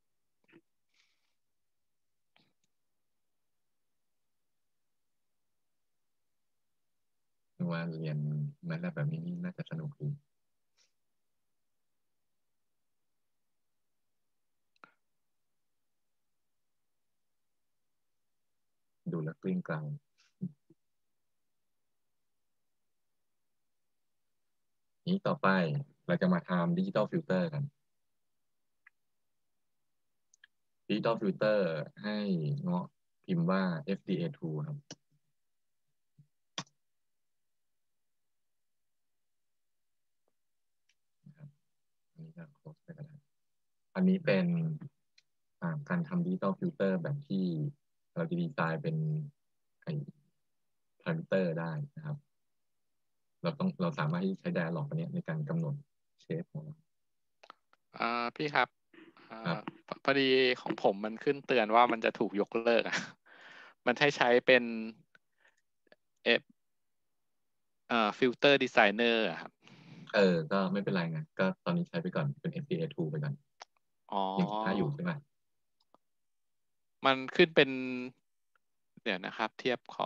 ว่าเรียนมาแล้วแบบนี้น่าจะสนุกดีดูแล้วกลิ้งกลางนี้ต่อไปเราจะมาทำดิจิตอลฟิลเตอร์กันดิจิตอลฟิลเตอร์ให้เงาะพิมพ์ว่า เอฟ ดี เอ ทู ครับนะครับอันนี้ก็โค้ดไปกันนะอันนี้เป็นอ่าการทำดิจิตอลฟิลเตอร์แบบที่เราจะดีไซน์เป็นไอ้พารามิเตอร์ได้นะครับเราต้องเราสามารถที่ใช้ dialog อันนี้ในการกำหนดเชฟของเราอ่าพี่ครับอ่าครับพพอดีของผมมันขึ้นเตือนว่ามันจะถูกยกเลิกอ่ะมันให้ใช้เป็นเอฟเอ่อฟิลเตอร์ดีไซเนอร์ครับเออก็ไม่เป็นไรไงก็ตอนนี้ใช้ไปก่อนเป็น เอฟ พี เอ ทูไปก่อนอ๋อยังใช้อยู่ใช่ไหมมันขึ้นเป็นเดี๋ยวนะครับเทียบขอ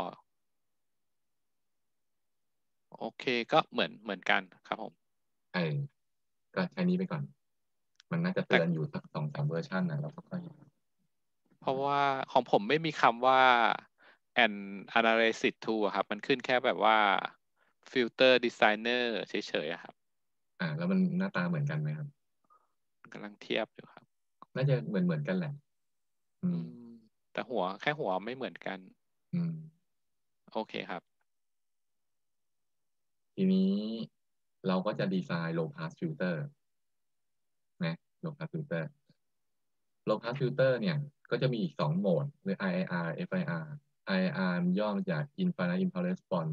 โอเคก็เหมือนเหมือนกันครับผมเออก็ใช้นี้ไปก่อนมันน่าจะแต่เตือนอยู่สักสองสามเวอร์ชันนะแล้วก็ค่อยเพราะว่าของผมไม่มีคำว่า an analysis tool อะครับมันขึ้นแค่แบบว่า filter designer เฉยๆอะครับอ่าแล้วมันหน้าตาเหมือนกันไหมครับกำลังเทียบอยู่ครับน่าจะเหมือนเหมือนกันแหละอือืมมแต่หัวแค่หัวไม่เหมือนกันอืมโอเคครับทีนี้เราก็จะดีไซน์ low pass filter นะ low pass filter low pass filter เนี่ยก็จะมีอีกสองโหมดคือ ไอ ไอ อาร์ เอฟ ไอ อาร์ ไอ ไอ อาร์ ย่อมาจาก Infinite Impulse Response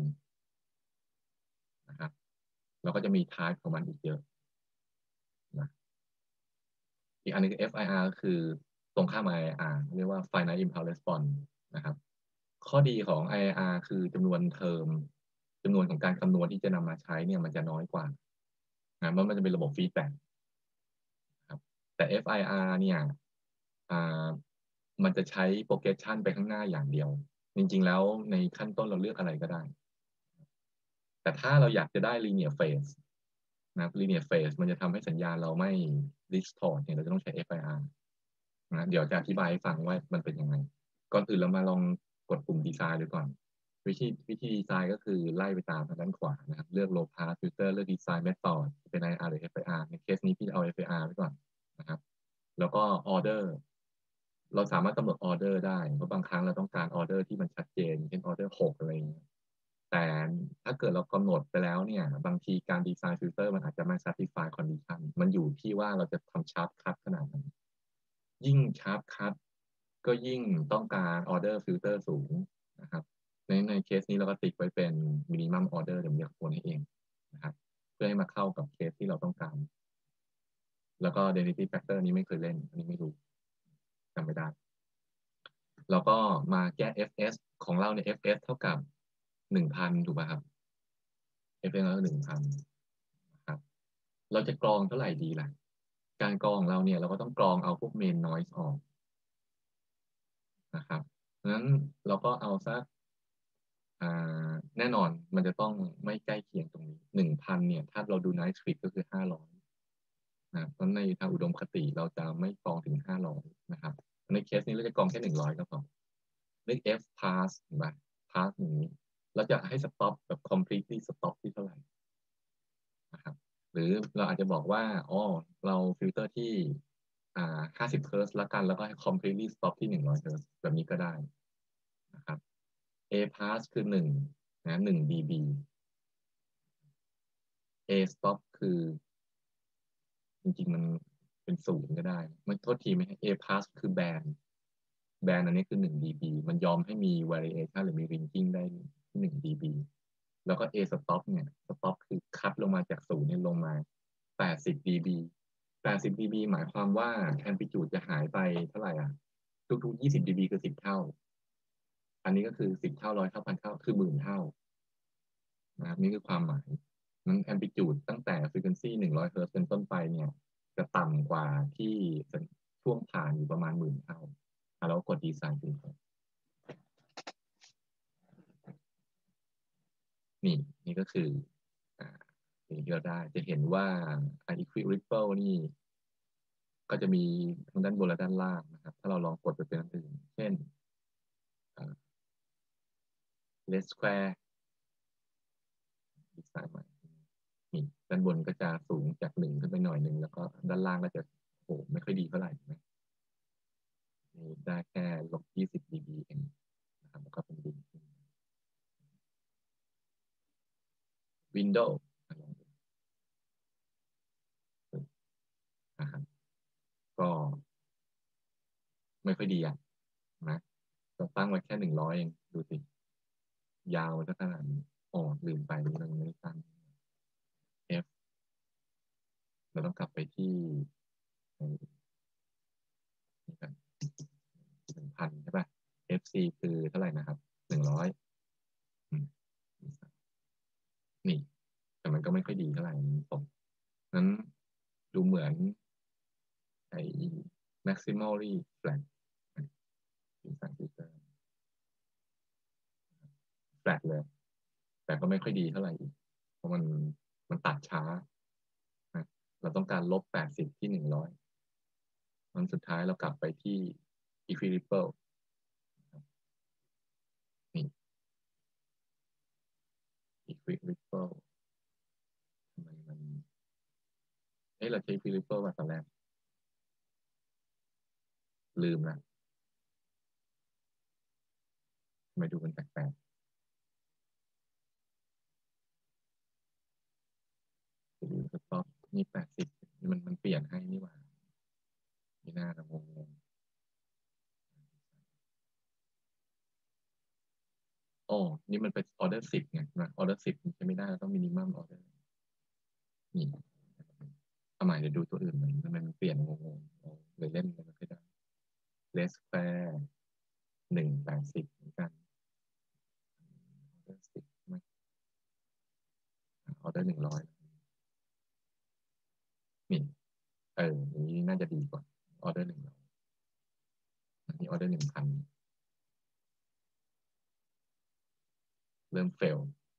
นะครับแล้วก็จะมี type ของมันอีกเยอะนะอีกอันนึงคือ เอฟ ไอ อาร์ ก็คือตรงข้าม ไอ ไอ อาร์ เรียกว่า Finite Impulse Response นะครับข้อดีของ ไอ ไอ อาร์ คือจำนวนเทอมจำนวนของการคำนวณที่จะนำมาใช้เนี่ยมันจะน้อยกว่านะเพราะมันจะเป็นระบบฟีดแบ็กครับแต่ เอฟ ไอ อาร์ เนี่ยอ่ามันจะใช้ progression ไปข้างหน้าอย่างเดียวจริงๆแล้วในขั้นต้นเราเลือกอะไรก็ได้ แต่ถ้าเราอยากจะได้ linear phase นะ linear phase มันจะทำให้สัญญาณเราไม่ distort เนี่ยเราจะต้องใช้ เอฟ ไอ อาร์ นะเดี๋ยวจะอธิบายให้ฟังว่ามันเป็นยังไงก่อนอื่นเรามาลองกดปุ่มดีไซน์ดูก่อนวิธีวิธีดีไซน์ก็คือไล่ไปตามทางด้านขวานะครับเลือก low pass filter เลือก design method เป็น ไอ อาร์ หรือ เอฟ ไอ อาร์ ในเคสนี้พี่เอา เอฟ ไอ อาร์ ไว้ก่อนนะครับแล้วก็ order เราสามารถกำหนด order ได้เพราะบางครั้งเราต้องการ order ที่มันชัดเจนเช่น order หกอะไรอย่างเงี้ยแต่ถ้าเกิดเรากำหนดไปแล้วเนี่ยบางทีการดีไซน์ฟิลเตอร์มันอาจจะไม่ satisfy condition มันอยู่ที่ว่าเราจะทำ sharp cut ขนาดไหน ยิ่งชาร์ปคัทก็ยิ่งต้องการออเดอร์ฟิลเตอร์สูงนะครับในในเคสนี้เราก็ติ๊กไว้เป็นมินิมัมออเดอร์เดี๋ยวผมจะคำนวณให้เองนะครับเพื่อให้มาเข้ากับเคสที่เราต้องการแล้วก็ density factor นี้ไม่เคยเล่นอันนี้ไม่รู้จำไม่ได้แล้วก็มาแก้ เอฟ เอส ของเราเนี่ย เอฟ เอส เท่ากับหนึ่งพันถูกไหมครับ เอฟ เอส เราหนึ่งพันครับเราจะกรองเท่าไหร่ดีล่ะการกรองของเราเนี่ยเราก็ต้องกรองเอาพวกเมนนอยส์ออก นะครับงั้นเราก็เอาสักอ่าแน่นอนมันจะต้องไม่ใกล้เคียงตรงนี้หนึ่งพันเนี่ยถ้าเราดู Night Trip ก็คือห้าร้อยนะเพราะในทางอุดมคติเราจะไม่กรองถึงห้าร้อยนะครับในเคสนี้เราจะกรองแค่หนึ่งร้อยก็พอเลือก F pass เห็นไหม pass อย่างนี้เราจะให้ stop แบบ completely stop ที่เท่าไหร่นะครับหรือเราอาจจะบอกว่าอ๋อเราฟิลเตอร์ที่อ่าห้าสิบเฮิร์ตซ์แล้วกันแล้วก็ให้ completely stop ที่หนึ่งร้อยเฮิร์ตซ์แบบนี้ก็ได้นะครับ A pass คือหนึ่งนะหนึ่ง ดี บี A stop คือจริงๆมันเป็นศูนย์ก็ได้ไม่โทษทีไหม A pass คือแบนแบนอันนี้คือหนึ่ง ดี บี มันยอมให้มี variation หรือมี ringing ได้ที่หนึ่ง ดี บี แล้วก็ A stop เนี่ย stop คือคัดลงมาจากศูนย์เนี่ยลงมาแปดสิบ ดี บี แปดสิบ ดี บี หมายความว่า amplitude จะหายไปเท่าไหร่อ่ะทุกๆยี่สิบ ดี บี คือสิบเท่าอันนี้ก็คือสิบเท่าร้อยเท่าพันเท่าคือหมื่นเท่า นะครับนี่คือความหมายนั้นแอมพลิจูดตั้งแต่ frequency หนึ่งร้อยเฮิร์ตซ์เป็นต้นไปเนี่ยจะต่ำกว่าที่ช่วงผ่านอยู่ประมาณหมื่นเท่าอ่ะแล้วกดดีไซน์ดูครับนี่นี่ก็คืออ่าสิ่งที่เราได้จะเห็นว่า Equiv Ripple นี่ก็จะมีทั้งด้านบนและด้านล่างนะครับถ้าเราลองกดไปเป็นอันอื่นเช่นอ่า Red Square ดีไซน์ใหม่นี่ด้านบนก็จะสูงจากหนึ่งขึ้นไปหน่อยหนึ่งแล้วก็ด้านล่างก็จะโอ้ไม่ค่อยดีเท่าไหร่นะ นี่ได้แค่ลบยี่สิบ ดี บี เองนะครับแล้วก็เป็นดินวินโดว์นะครับก็ไม่ค่อยดีอ่ะนะก็ตั้งไว้แค่หนึ่งร้อยเองดูสิยาวซะขนาดนี้อ๋อลืมไปนี่เรายังไม่ได้ตั้ง F เราต้องกลับไปที่นี่กันหนึ่งพันใช่ป่ะ เอฟ ซี คือเท่าไหร่นะครับหนึ่งร้อยนี่แต่มันก็ไม่ค่อยดีเท่าไหร่ผมนั้นดูเหมือนไอ้ maximally flat ดีไซน์ฟิลเตอร์ flat เลยแต่ก็ไม่ค่อยดีเท่าไหร่อีกเพราะมันมันตัดช้านะเราต้องการลบแปดสิบที่หนึ่งร้อยมันสุดท้ายเรากลับไปที่ equilibrium นี่ equilibrium ทำไมมันเอ๊ะเราใช้ equilibrium มาตอนแรกลืมละทำไมดูมันแปลกๆจะดูสต็อกนี่แปดสิบมันมันเปลี่ยนให้นี่หว่ามีหน้าเรางงๆอ๋อนี่มันเป็นออเดอร์สิบไงนะออเดอร์สิบใช้ไม่ได้ต้องมินิมัมออเดอร์นี่เอาใหม่เดี๋ยวดูตัวอื่นหน่อยทำไมมันเปลี่ยนงงๆเลยเล่นมันไม่ค่อยได้เลสแฟร์หนึ่งแปดสิบเหมือนกันออเดอร์สิบไม่ออเดอร์หนึ่งร้อยนี่เอออย่างนี้น่าจะดีกว่าออเดอร์หนึ่งร้อยอันนี้ออเดอร์หนึ่งพันเริ่มเฟล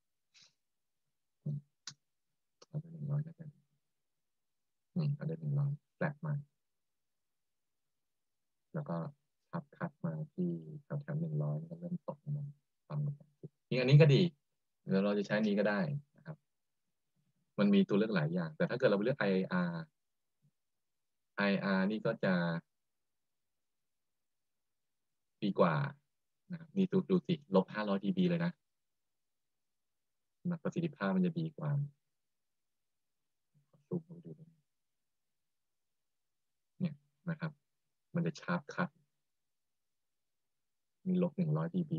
ออเดอร์หนึ่งร้อยน่าจะนี่ออเดอร์หนึ่งร้อยแฟลกมาแล้วก็ทับคัดมาที่แถวแถวหนึ่งร้อยก็เริ่มตกลงมาต่ำกว่าแปดสิบนี่อันนี้ก็ดีเดี๋ยวเราจะใช้นี้ก็ได้นะครับมันมีตัวเลือกหลายอย่างแต่ถ้าเกิดเราไปเลือก ไอ อาร์ ไอ อาร์ นี่ก็จะดีกว่านะครับนี่ดูดูสิลบห้าร้อย ดี บี เลยนะประสิทธิภาพมันจะดีกว่าซูมให้ดูเนี่ยนะครับมันจะชาร์ปคัทมีลบหนึ่งร้อย ดี บี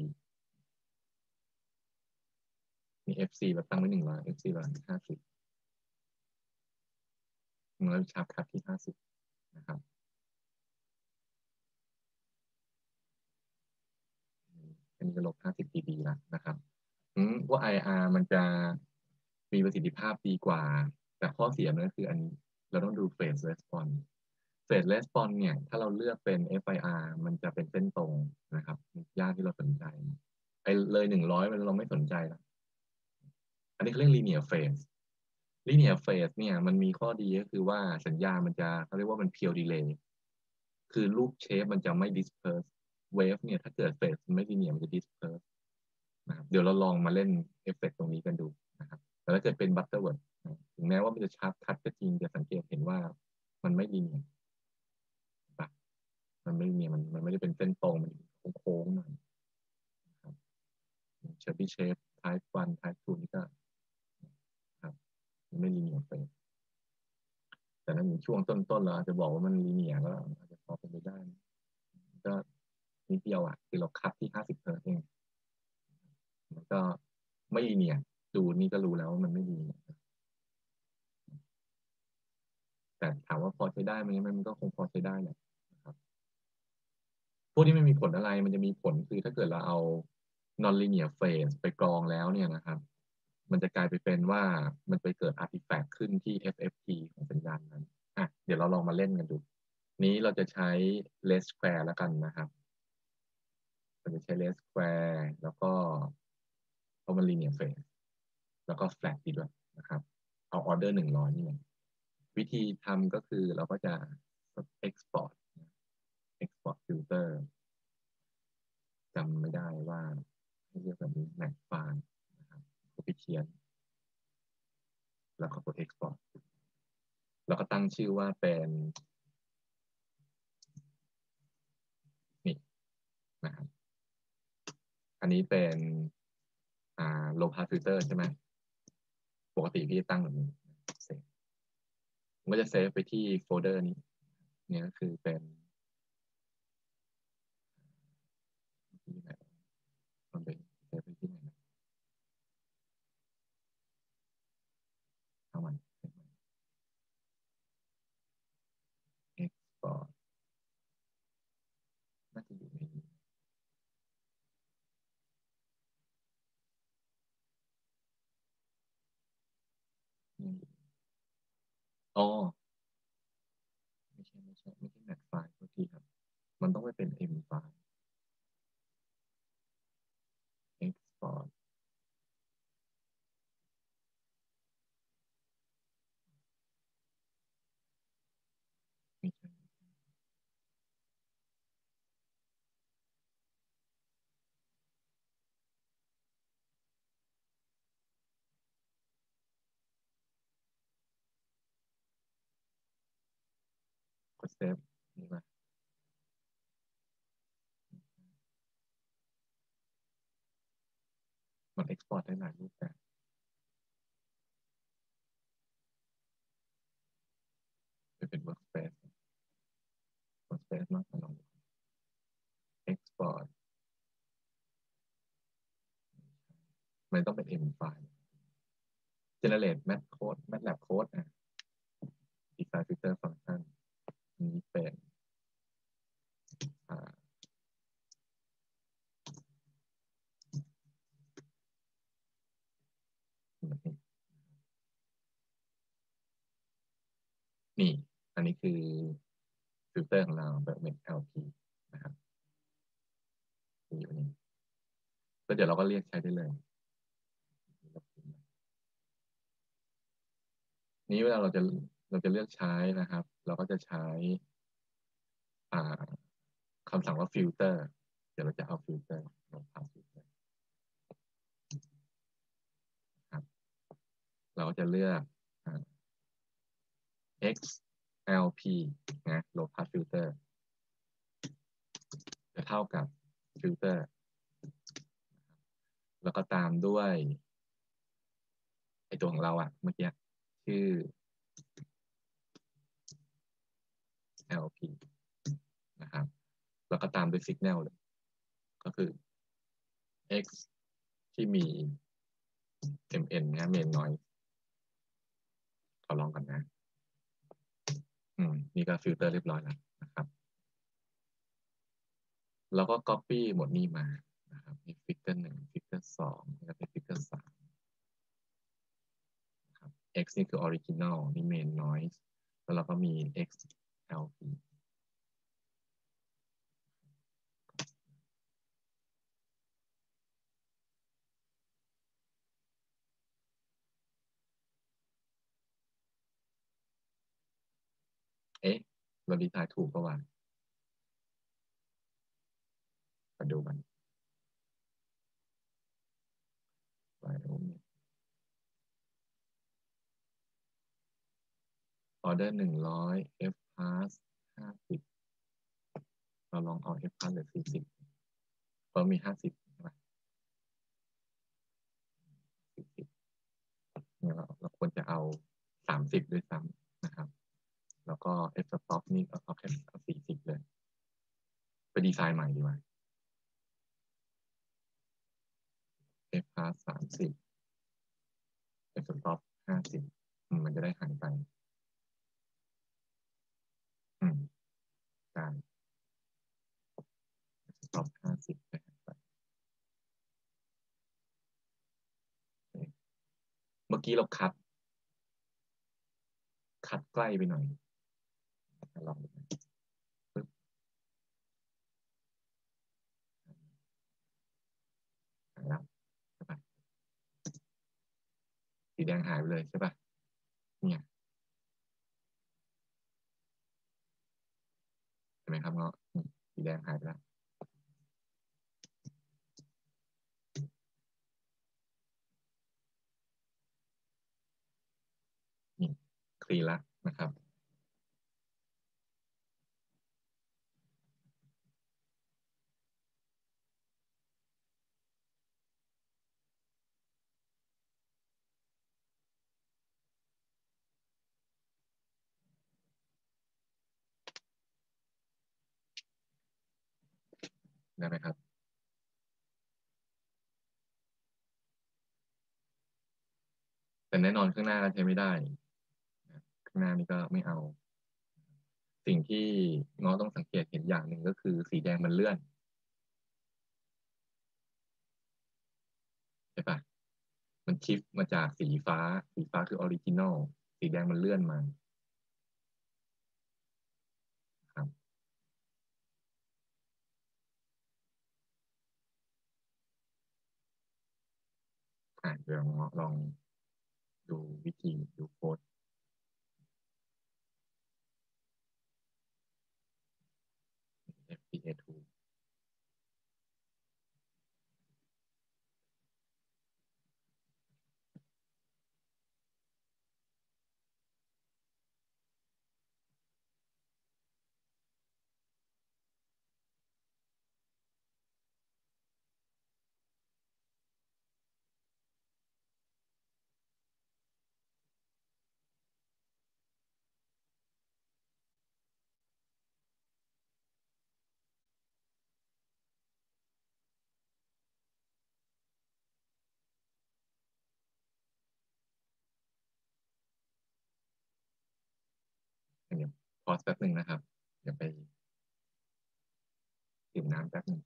มี เอฟ ซี เราตั้งไว้หนึ่งร้อย เอฟ ซี เราห้าสิบมันก็ชาร์ปคัทที่ห้าสิบนะครับอันนี้ก็ลบห้าสิบ ดี บี แล้วนะครับอืมว่า ไอ อาร์ มันจะมีประสิทธิภาพดีกว่าแต่ข้อเสียมันก็คืออันนี้เราต้องดู phase response phase response เนี่ยถ้าเราเลือกเป็น เอฟ ไอ อาร์ มันจะเป็นเส้นตรงนะครับยากที่เราสนใจไอ้เลยหนึ่งร้อยมันเราไม่สนใจแล้วอันนี้เขาเรียก linear phase linear phase เนี่ยมันมีข้อดีก็คือว่าสัญญาณมันจะเขาเรียกว่ามัน pure delay คือรูปเชฟมันจะไม่ disperse wave เนี่ยถ้าเกิด phase มันไม่ linear มันจะ disperse นะครับเดี๋ยวเราลองมาเล่นเอฟเฟกต์ตรงนี้กันดูนะครับแต่ถ้าเกิดเป็น Butterworth ถึงแม้ว่ามันจะชาร์ปคัทก็จริงจะสังเกตเห็นว่ามันไม่ linear ปะมันไม่เนี่ยมันมันไม่ได้เป็นเส้นตรงมันโค้งๆหน่อยนะครับเชฟฟี่เชฟ type วัน type ทูนี่ก็ครับมันไม่ลีเนียร์เฟสแต่ถ้าอยู่ช่วงต้นๆเราอาจจะบอกว่ามันลีเนียร์ก็อาจจะพอเป็นไปได้ก็นิดเดียวอ่ะคือเราคัดที่ห้าสิบเฮิร์ตเองมันก็ไม่ลีเนียร์ดูนี่ก็รู้แล้วว่ามันไม่ดีแต่ถามว่าพอใช้ได้ไหมมันก็คงพอใช้ได้แหละนะครับพวกที่ไม่มีผลอะไรมันจะมีผลคือถ้าเกิดเราเอา non-linear phase ไปกรองแล้วเนี่ยนะครับมันจะกลายไปเป็นว่ามันไปเกิด artifact ขึ้นที่ เอฟ เอฟ ที ของสัญญาณนั้นอ่ะเดี๋ยวเราลองมาเล่นกันดูนี้เราจะใช้ least square แล้วกันนะครับเราจะใช้ least square แล้วก็เพราะมัน linear phase แล้วก็ flat ดีด้วยนะครับเอา order หนึ่งร้อยนี่เองวิธีทำก็คือเราก็จะ export export filter จำไม่ได้ว่าให้เรียกแบบนี้ max file นะครับ coefficient แล้วก็กด export แล้วก็ตั้งชื่อว่าเป็นนี่นะครับอันนี้เป็นอ่า low pass filter ใช่ไหมปกติพี่จะตั้งแบบนี้เซฟมันก็จะเซฟไปที่โฟลเดอร์นี้เนี่ยก็คือเป็นที่ไหนมันเป็นเซฟไปที่ไหนนะเอามัน export น่าจะอยู่ในนี้อ๋อไม่ใช่ไม่ใช่ไม่ใช่แมทไฟล์ทุกทีครับมันต้องไปเป็น เอ็ม ไฟล์ export ไม่ใช่กดเซฟนี่มามัน export ได้หลายรูปแบบไปเป็น workspace workspace มากกว่าลองดู export มันต้องเป็น M ไฟล์ generate mat code matlab code อ่ะ design filter function นี้เป็นอ่านี่อันนี้คือฟิลเตอร์ของเราแบบเป็น แอล พี นะครับมีอยู่นี่แล้วเดี๋ยวเราก็เรียกใช้ได้เลยนี้เวลาเราจะเราจะเลือกใช้นะครับเราก็จะใช้อ่าคำสั่งว่าฟิลเตอร์เดี๋ยวเราจะเอาฟิลเตอร์ลงผ่านฟิลเตอร์ครับเราก็จะเลือกอ่า x แอล พี นะ low pass filter จะเท่ากับฟิลเตอร์แล้วก็ตามด้วยไอตัวของเราอะเมื่อกี้ชื่อ แอล พี นะครับแล้วก็ตามด้วย signal เลยก็คือ x ที่มี เอ็ม เอ็น นะ main noise ขอลองก่อนนะอืมนี่ก็ฟิลเตอร์เรียบร้อยแล้วนะครับแล้วก็ copy หมดนี้มานะครับมีฟิกเกอร์หนึ่งฟิกเกอร์สองแล้วก็เป็นฟิกเกอร์สามนะครับ x นี่คือ original นี่ main noise แล้วเราก็มี x แอล พี เอ๊ะเราดีไซน์ถูกปะวะมาดูมันไว้ออเดอร์หนึ่งร้อย f pass ห้าสิบเราลองเอา f pass เหลือสี่สิบเพราะมีห้าสิบใช่ไหมสี่สิบเนี่ยเราเราควรจะเอาสามสิบด้วยซ้ำนะครับแล้วก็ f stop นี่เอาเอาแค่สี่สิบเลยไปดีไซน์ใหม่ดีกว่า f pass สามสิบ f stop ห้าสิบมันจะได้หายไปอืมได้ f stop ห้าสิบได้หายไปเมื่อกี้เราคัดคัดใกล้ไปหน่อยลองดูนะปึ๊บหายแล้วใช่ปะสีแดงหายไปเลยใช่ปะเนี่ยเห็นไหมครับเงาะนี่สีแดงหายไปแล้วนี่คลีนละนะครับได้ไหมครับแต่แน่นอนข้างหน้าใช้ไม่ได้นะข้างหน้านี่ก็ไม่เอาสิ่งที่เงาะต้องสังเกตเห็นอย่างหนึ่งก็คือสีแดงมันเลื่อนใช่ปะมันชิฟมาจากสีฟ้าสีฟ้าคือออริจินอลสีแดงมันเลื่อนมาเดี๋ยวลองดูวิธีดูโค้ด เอฟ พี เอ ทู เดี๋ยวพอสแป๊บหนึ่งนะครับเดี๋ยวไปดื่มน้ำแป๊บหนึ่ง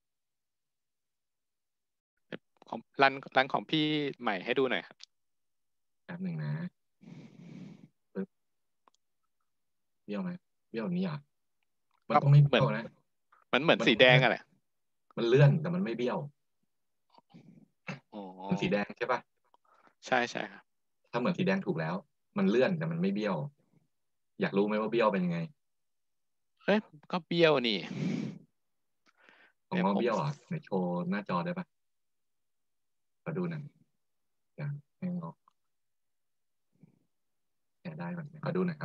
ของรันรันของพี่ใหม่ให้ดูหน่อยครับแป๊บหนึ่งนะปึ๊บเบี้ยวไหมเบี้ยวนี้อ่ะมันก็ต้องไม่เหมือนเบี้ยวนะมันเหมือนสีมันต้องเลื่อนแดงอะแหละมันเลื่อนแต่มันไม่เบี้ยวอ๋อมันสีแดงใช่ปะใช่ใช่ครับถ้าเหมือนสีแดงถูกแล้วมันเลื่อนแต่มันไม่เบี้ยวอยากรู้ไหมว่าเบี้ยวเป็นยังไงเอ้ยก็เบี้ยวนี่ของเดี๋ยวผมงอเบี้ยวอ่ะไหนโชว์หน้าจอได้ปะขอดูหน่อยอยากให้งอแชร์ได้แบบขอดูหน่อยครับ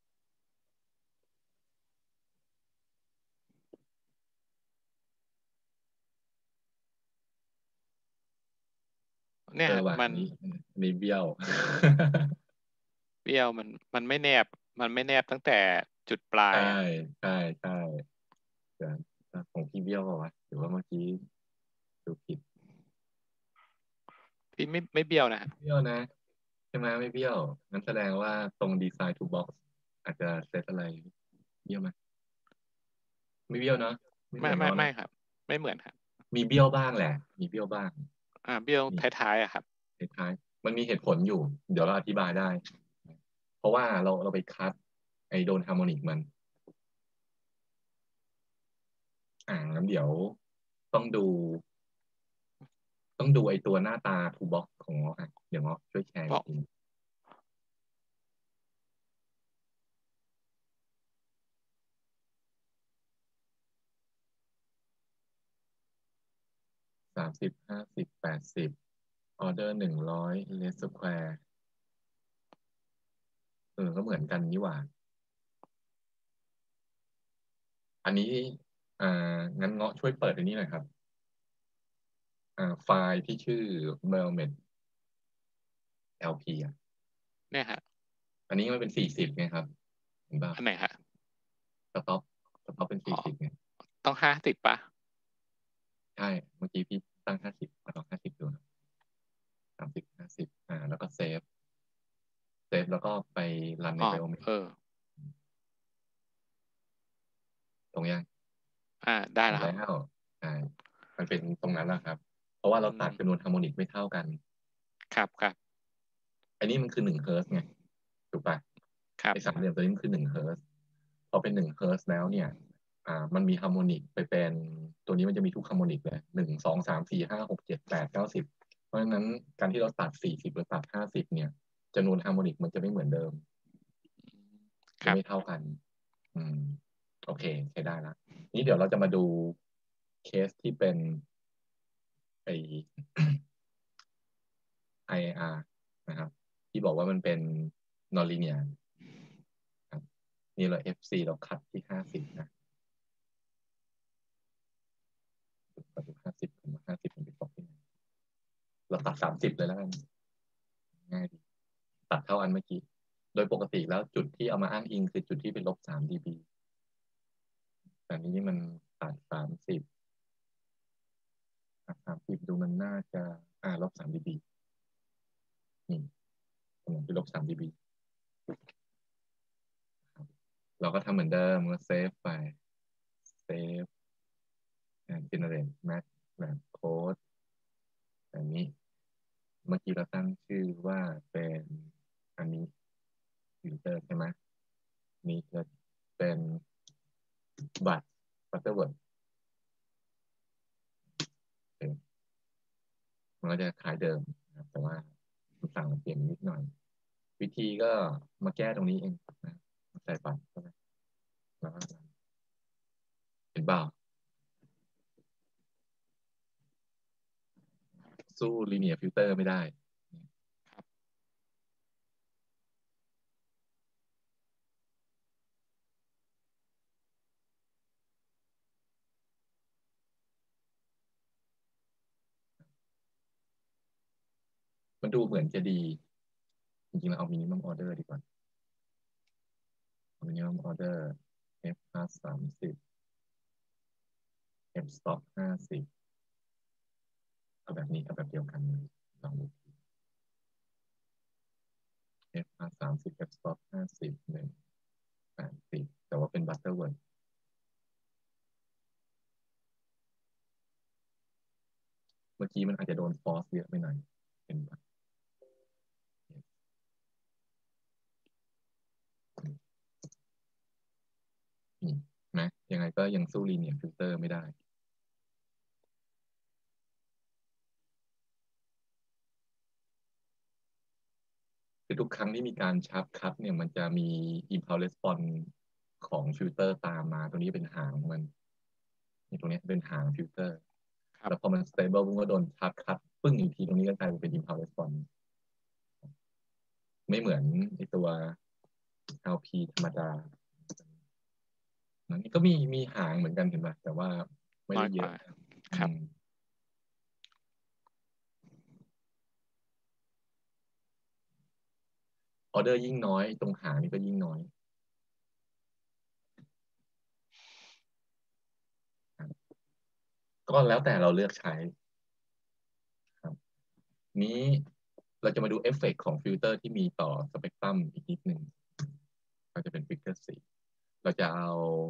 เนี่ยเออว่ะมันอันนี้อันนี้เบี้ยวเบี้ยวมันมันไม่แนบมันไม่แนบตั้งแต่จุดปลาใช่ยอ่ะใช่ใช่เดี๋ยวของพี่เบี้ยวเปล่าวะหรือว่าเมื่อกี้ดูผิดพี่ไม่ไม่เบี้ยวนะฮะเบี้ยวนะใช่ไหมไม่เบี้ยวงั้นแสดงว่าตรงดีไซน์ทูบ็อกซ์อาจจะเซตอะไรเบี้ยวไหมไม่เบี้ยวเนาะไม่เหไม่ไม่มือนง้อเนาะไม่ครับไม่เหมือนครับมีเบี้ยวบ้างแหละมีเบี้ยวบ้างอ่าเบี้ยวนี่ท้ายๆอะครับท้ายๆมันมีเหตุผลอยู่เดี๋ยวเราอธิบายได้เพราะว่าเราเราไปคัดไอโดนฮาร์โมนิกมันอ่างั้นเดี๋ยวต้องดูต้องดูไอตัวหน้าตาทูบ็อกซ์ของง้ออ่ะเดี๋ยวง้อช่วยแชร์เพราะอีกทีสามสิบห้าสิบแปดสิบออเดอร์หนึ่งร้อยเลสแควร์เออก็เหมือนกันนี่หว่าอันนี้อ่างั้นเงาะช่วยเปิดอันนี้หน่อยครับอ่าไฟล์ที่ชื่อ Melmet แอล พี อ่ะเนี่ยฮะอันนี้มันเป็นสี่สิบไงครับเห็นป่ะอันไหนฮะสต็อปสต็อปเป็นอ๋อสี่สิบไงต้องห้าสิบป่ะใช่เมื่อกี้พี่ตั้งห้าสิบลองห้าสิบดูนะสามสิบห้าสิบอ่าแล้วก็เซฟเซฟแล้วก็ไปรันในอ๋อไบโอเมทเออตรงยังอ่าได้เห็นแล้แล้วครับวใช่มันเป็นตรงนั้นแหละครับเพราะว่าเราอืตัดจำนมวนฮาร์โมนิกไม่เท่ากันครับครับอันนี้มันคือหนึ่งเฮิร์ตซ์ไงถูกปะครับไอ้สามเหลี่ยมตัวนี้มันคือหนึ่งเฮิร์ตซ์พอเป็นหนึ่งเฮิร์ตซ์แล้วเนี่ยอ่ามันมีฮาร์โมนิกไปเป็นตัวนี้มันจะมีทุกฮาร์โมนิกเลยหนึ่งสองสามสี่ห้าหกเจ็ดแปดเก้าสิบเพราะฉะนั้นการที่เราตัดสี่สิบหรือตัดห้าสิบเนี่ยจำนวนฮาร์โมนิกมันจะไม่เหมือนเดิมจะครับไม่เท่ากันอืมโอเคใช้ได้ละนี้เดี๋ยวเราจะมาดูเคสที่เป็นไอ ไอ อาร์ นะครับที่บอกว่ามันเป็น nonlinear ครับนี่เรา เอฟ ซี เราคัดที่ห้าสิบนะเราดูห้าสิบผมว่าห้าสิบมันเป็นตกที่ไหนเราตัดสามสิบเลยแล้วกันง่ายดีตัดเท่าอันเมื่อกี้โดยปกติแล้วจุดที่เอามาอ้างอิงคือจุดที่เป็นลบสาม ดี บี แต่นี้มันตัดสามสิบตัดสามสิบดูมันน่าจะอ่าลบสาม ดี บี นี่ผมเป็นลบสาม ดี บี ครับเราก็ทำเหมือนเดิมก็เซฟไปเซฟ and generate match แบบโค้ดอันนี้เมื่อกี้เราตั้งชื่อว่าเป็นอันนี้ฟิลเตอร์ใช่ไหมนี่จะเป็นบัตรบัตเตอร์เวิร์ดมันก็จะคล้ายเดิมนะครับแต่ว่าคำสั่งมันเปลี่ยนนิดหน่อยวิธีก็มาแก้ตรงนี้เองนะใส่บัตรเข้าไปแล้วก็เห็นเปล่าสู้ linear filter ไม่ได้มันดูเหมือนจะดีจริงๆเราเอา minimum order ดีกว่า minimum order f ห้าสามสิบ f stop ห้าสิบเอาแบบนี้เอาแบบเดียวกันเลยลองดู f ห้าสามสิบ f stop ห้าสิบหนึ่งแปดสิบแต่ว่าเป็น butterworth เมื่อกี้มันอาจจะโดน force เยอะไปหน่อยเป็นแบบนี้นะยังไงก็ยังสู้ linear filter ไม่ได้คือทุกครั้งที่มีการชาร์ปคัทเนี่ยมันจะมี impulse response ของฟิลเตอร์ตามมาตรงนี้เป็นหางมันนี่ตรงนี้เป็นหางฟิลเตอร์ครับแล้วพอมัน stable มันก็โดนชาร์ปคัทปึ้งอีกทีตรงนี้ก็กลายเป็น impulse response ไม่เหมือนไอตัว แอล พี ธรรมดาอันนี้ก็มีมีหางเหมือนกันเห็นไหมแต่ว่าไม่น้อยกว่าได้เยอะอืครับมออเดอร์ยิ่งน้อยตรงหางนี่ก็ยิ่งน้อยครับก็แล้วแต่เราเลือกใช้ครับนี้เราจะมาดูเอฟเฟกต์ของฟิลเตอร์ที่มีต่อสเปกตรัมอีกนิดหนึ่งก็จะเป็นฟิกเกอร์สี่เราจะเอา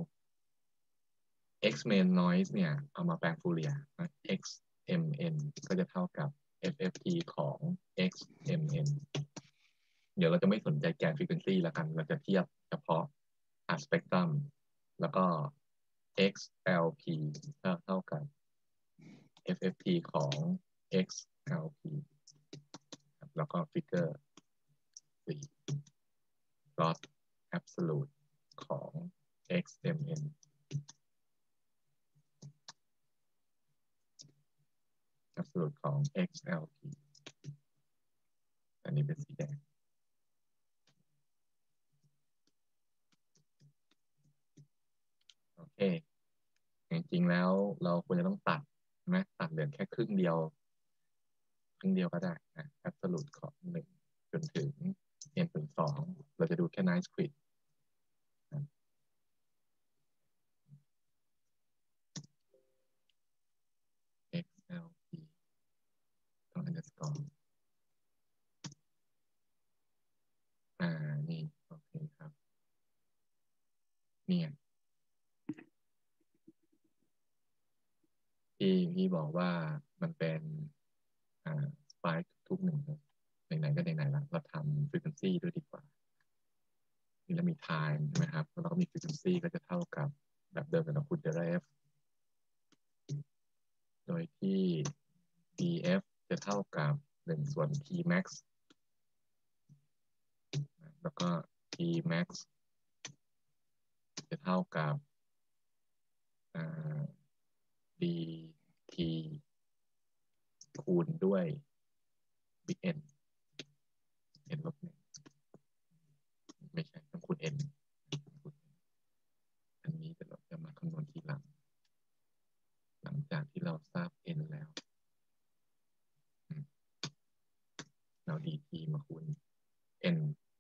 x main noise เนี่ยเอามาแปลงฟูเรียร์ x mn ก็จะเท่ากับ เอฟ เอฟ ที ของ x mn เดี๋ยวเราจะไม่สนใจแกนฟรีเควนซีแล้วกัน เราจะเทียบเฉพาะอาสเปกตรัมแล้วก็ x แอล พี เท่าเท่ากับ เอฟ เอฟ ที ของ x แอล พี แล้วก็ฟิกเกอร์สี่ plot absolute ของ x mn absolute ของ x แอล พี อันนี้เป็นสีแดงโอเคจริงๆแล้วเราควรจะต้องตัดใช่ไหมตัดเหลือแค่ครึ่งเดียวครึ่งเดียวก็ได้นะ absolute ของหนึ่งจนถึง n ถึงสองเราจะดูแค่ nice quit นะ x l p ต้อง underscore อ่านี่โอเคครับเนี่ยที่พี่บอกว่ามันเป็นอ่า spike ทุกหนึ่งไหนๆก็ไหนๆละเราทำ frequency ด้วยดีกว่านี่เรามี time ใช่ไหมครับแล้วเราก็มี frequency ก็จะเท่ากับแบบเดิมกับคุณ deriv โดยที่ df จะเท่ากับหนึ่งส่วน t max แล้วก็ t max จะเท่ากับอ่า dt คูณด้วย big N n ลบหนึ่งไม่ใช่ต้องคูณ n อันนี้เดี๋ยวเราจะมาคำนวณทีหลังหลังจากที่เราทราบ n แล้วอืมเรา dt มาคูณ n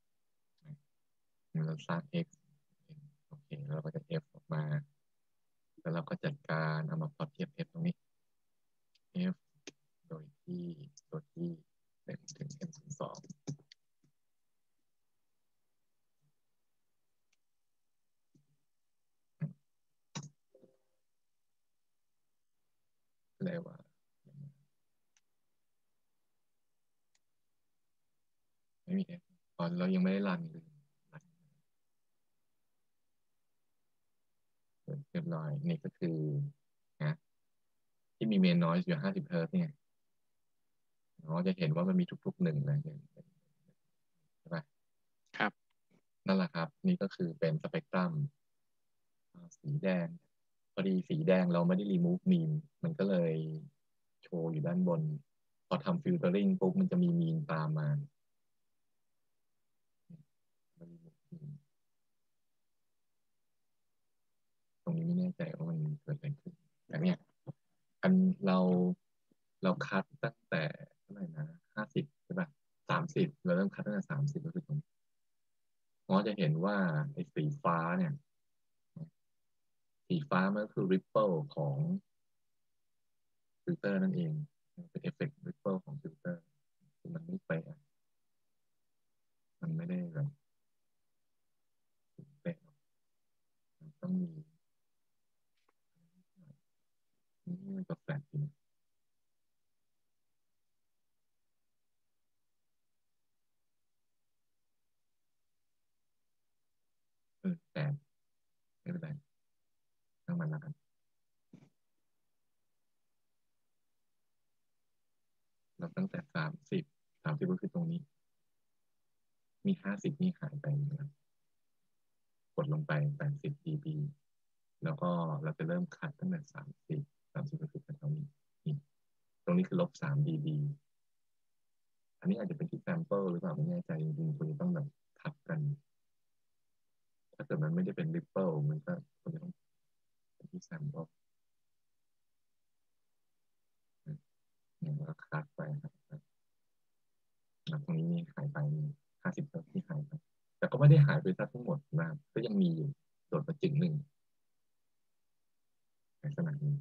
เราสร้าง x n โอเคแล้วเราก็จะ f ออกมา แล้วเราก็จัดการเอามาพลอตเทียบ f ตรงนี้ f โดยที่ตัวที่หนึ่งถึง n ถึงสองเรียกว่าไม่มี f ตอนเรายังไม่ได้รันเลยเรียบร้อยนี่ก็คือนะที่มีเมนนอยส์อยู่ห้าสิบเฮิร์ตซ์เนี่ยอ๋อจะเห็นว่ามันมีทุกๆหนึ่งเลยใช่ปะครับนั่นแหละครับนี่ก็คือเป็นสเปกตรัมอ่าสีแดงพอดีสีแดงเราไม่ได้ remove mean มันก็เลยโชว์อยู่ด้านบนพอทำ filtering ปุ๊บมันจะมี mean ตามมามัน remove mean ตรงนี้ไม่แน่ใจว่ามันเกิดอะไรขึ้นแต่เนี่ยอันเราเราคัดตั้งแต่เท่าไหร่นะห้าสิบใช่ป่ะสามสิบเราเริ่มคัดตั้งแต่สามสิบก็คือตรงนี้เราจะเห็นว่าไอ้สีฟ้าเนี่ยสีฟ้ามันก็คือ ripple ของฟิลเตอร์นั่นเองเป็นเอฟเฟกต์ ripple ของฟิลเตอร์คือมันไม่เป๊ะมันไม่ได้แบบเป๊ะมันต้องมีนี่มันก็แฟลตจริงเออแต่ไม่เป็นไรทั้งมันแล้วกันเราตั้งแต่สามสิบสามสิบก็คือตรงนี้มีห้าสิบนี่หายไปนะครับกดลงไปแปดสิบ dB แล้วก็เราจะเริ่มคัดตั้งแต่สามสิบสามสิบก็คือแถวนี้นี่ตรงนี้คือลบสาม dB อันนี้อาจจะเป็นที่ sample หรือเปล่าไม่แน่ใจจริงๆคุณจะต้องแบบทับกันถ้าเกิดมันไม่ได้เป็น ripple มันก็ควรจะต้องเป็นที่ sample เนี่ยแล้วก็คัดไปครับแล้วตรงนี้หายไปห้าสิบเปอร์เซ็นต์ที่หายไปแต่ก็ไม่ได้หายไปซะทั้งหมดนะก็ยังมีอยู่โดดมาจึงหนึ่งในขณะนี้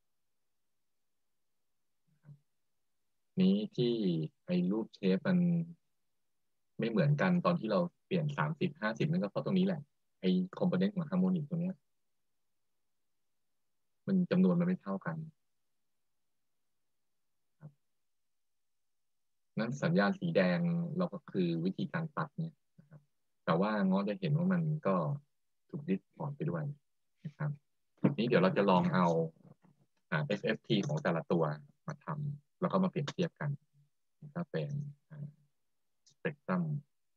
นี้ที่ไอ้รูปเชฟมันไม่เหมือนกันตอนที่เราเปลี่ยนสามสิบห้าสิบนั่นก็เพราะตรงนี้แหละไอ้คอมโพเนนต์ของฮาร์โมนิกตรงเนี้ยมันจำนวนมันไม่เท่ากันครับนั้นสัญญาณสีแดงเราก็คือวิธีการตัดเนี่ยนะครับแต่ว่าง้อจะเห็นว่ามันก็ถูกดิสพอร์ตไปด้วยนะครับนี้เดี๋ยวเราจะลองเอาอ่า เอฟ เอฟ ที ของแต่ละตัวมาทำแล้วก็มาเปรียบเทียบกันก็เป็นสเปกตรัม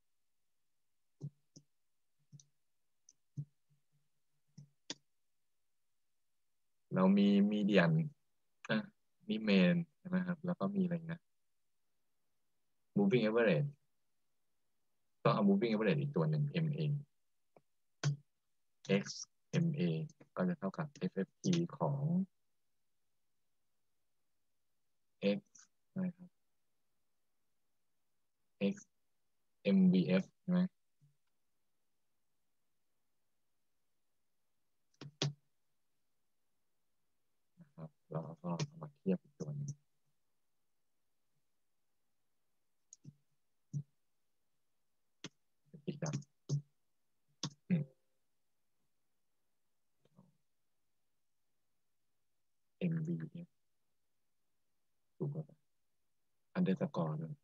เรามีมีเดียนอ่ะมีเมนใช่ไหมครับแล้วก็มีอะไรนะ moving average ต้องเอา moving average อีกตัวหนึ่ง เอ็ม เอ x เอ็ม เอ ก็จะเท่ากับ เอฟ เอฟ ที ของ x นะครับ x เอ็ม วี เอฟ ใช่ไหมนะครับแล้วก็เอามาเทียบอีกตัวหนึงอีกแบบอืม เอ็ม วี เอฟ ถูกกว่า underscore ด้วย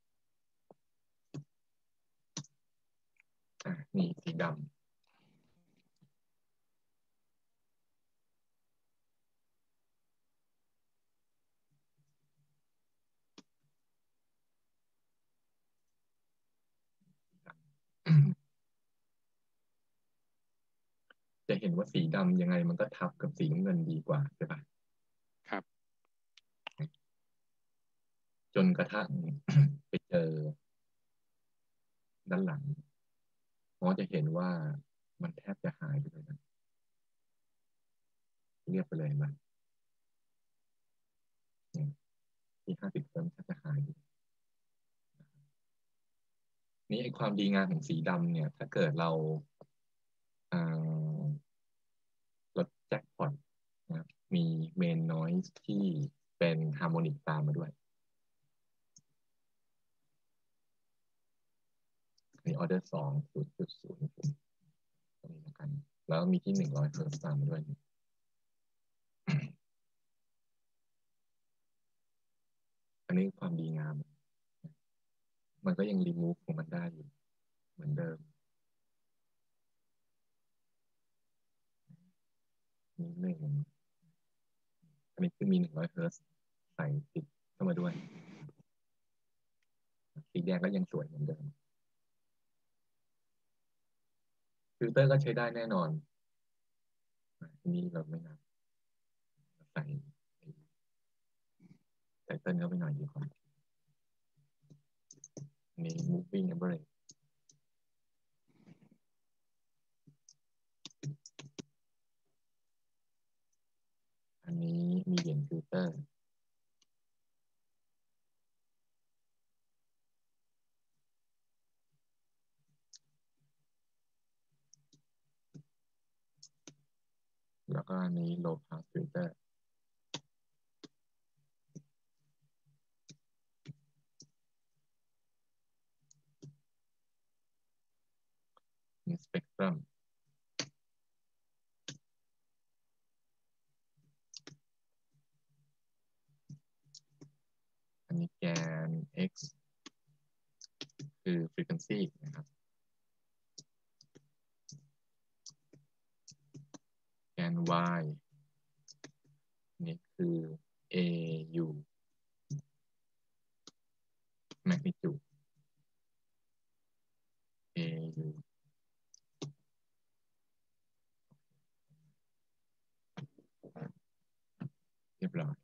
อ่ะนี่สีดำ จะเห็นว่าสีดำยังไงมันก็ทับกับสีน้ำเงินดีกว่าใช่ปะครับจนกระทั่งไปเจอด้านหลังก็จะเห็นว่ามันแทบจะหายไปเลยนะเรียบไปเลยมันเนี่ยที่ห้าสิบเปอร์เซ็นต์แทบจะหายไปนี่ไอ้ความดีงามของสีดำเนี่ยถ้าเกิดเราอ่าลดแจ็คพอตนะครับมีเมนนอยส์ที่เป็นฮาร์โมนิกตามมาด้วยมีออเดอร์สองศูนย์จุดศูนย์ตรงนี้แล้วกันแล้วมีที่หนึ่งร้อยเฮิร์ตซ์ตามมาด้วยอันนี้ความดีงามมันก็ยังรีมูฟของมันได้อยู่เหมือนเดิมมีหนึ่งอันนี้คือมีหนึ่งร้อยเฮิร์ตซ์ใส่ติดเข้ามาด้วยสีแดงก็ยังสวยเหมือนเดิมฟิลเตอร์ก็ใช้ได้แน่นอนทีนี้เราไม่นับใส่ไตเติ้ลเข้าไปหน่อยดีกว่าอันนี้ moving average อันนี้ median filter แล้วก็อันนี้ low pass filter มี spectrum อันนี้แกน x คือ frequency นะครับแกน y นี่คือ au magnitude au เรียบร้อย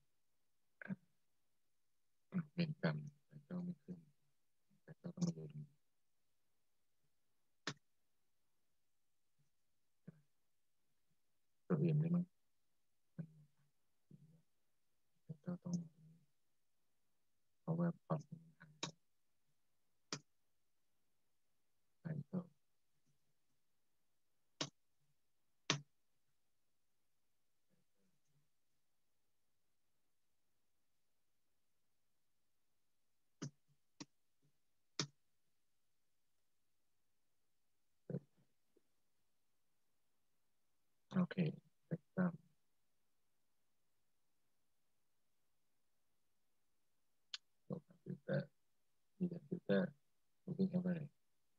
เป็นกรรมแต่ก็ไม่ขึ้นแต่ก็ต้องมาดูตัวอื่นได้มั้งแต่ก็ต้องเพราะว่าปรับไปก็โอเคสเปกตรัมโลคาฟิลเตอร์มีแต่ฟิลเตอร์มูฟวิ่งเอเวอเรจ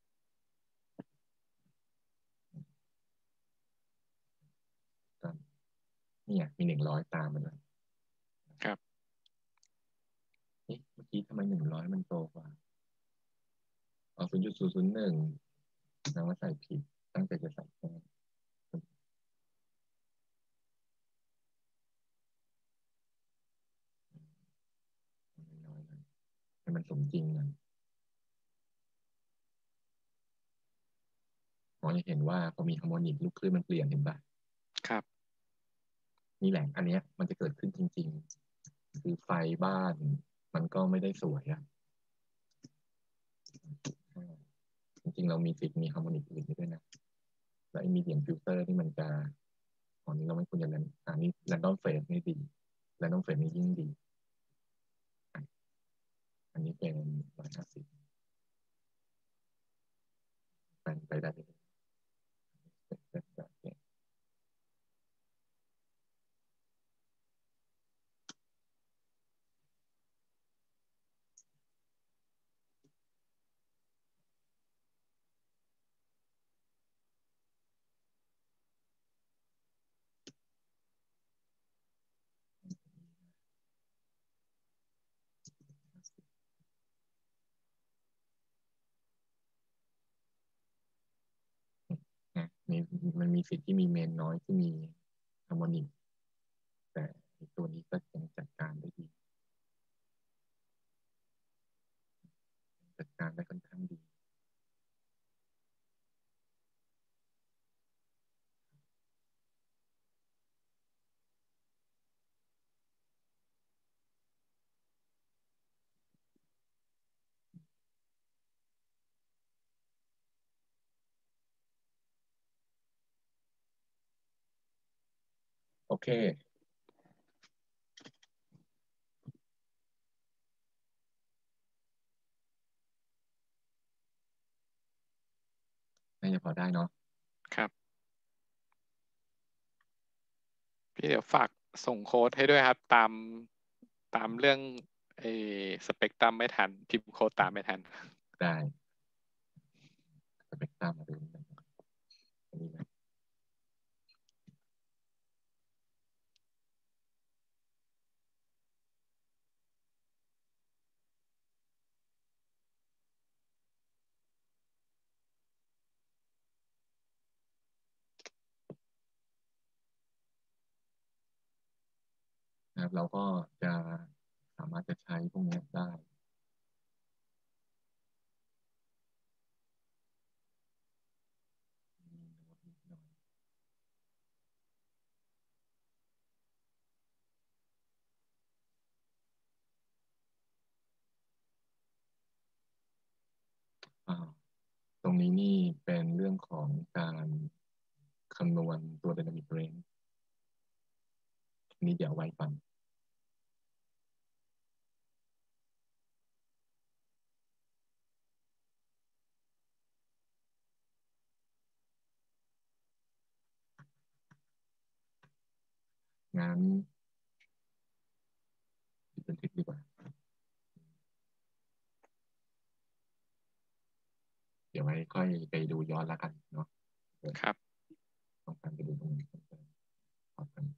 เนี่ยมีหนึ่งร้อยตามมาเลยครับเอ๊ะเมื่อกี้ทำไมหนึ่งร้อยมันโตกว่าอ๋อศูนย์จุดศูนย์ศูนย์หนึ่งแสดงว่าใส่ผิดตั้งใจจะใส่แค่น้อยๆหน่อยให้มันสมจริงหน่อยมองจะเห็นว่าพอมีฮาร์โมนิกลูกคลื่นมันเปลี่ยนเห็นปะครับนี่แหละอันเนี้ยมันจะเกิดขึ้นจริงๆคือไฟบ้านมันก็ไม่ได้สวยอ่ะจริงๆเรามีสิทธิ์มีฮาร์โมนิกอื่นด้วยนะแล้วไอ้มีเดียมฟิลเตอร์นี่มันจะตอนนี้เราไม่ควรจะเล่นอันนี้แรนดอมเฟสไม่ดีแรนดอมเฟสนี่ยิ่งดีอันนี้เป็นร้อยห้าสิบไปไปได้เลยนะมีมันมีสิทธิ์ที่มีเมนน้อยที่มีฮาร์โมนิกแต่ตัวนี้ก็ยังจัดการได้ดีจัดการได้ค่อนข้างดีโอเคน่าจะพอได้เนาะครับ พี่เดี๋ยวฝากส่งโค้ดให้ด้วยครับ ตามตามเรื่องไอ้สเปกตรัมไม่ทันพิมพ์โค้ดตามไม่ทันได้สเปกตรัมมาดูนิดนึงอันนี้นะนะครับเราก็จะสามารถจะใช้พวกนี้ได้อ่าตรงนี้นี่เป็นเรื่องของการคำนวณตัว Dynamic Range นี่เดี๋ยวไว้ฟังงั้นปิดบันทึกดีกว่าเดี๋ยวไว้ค่อยไปดูย้อนแล้วกันเนาะเดี๋ยวครับต้องการไปดูตรงนี้เพิ่มเติมขอบคุณ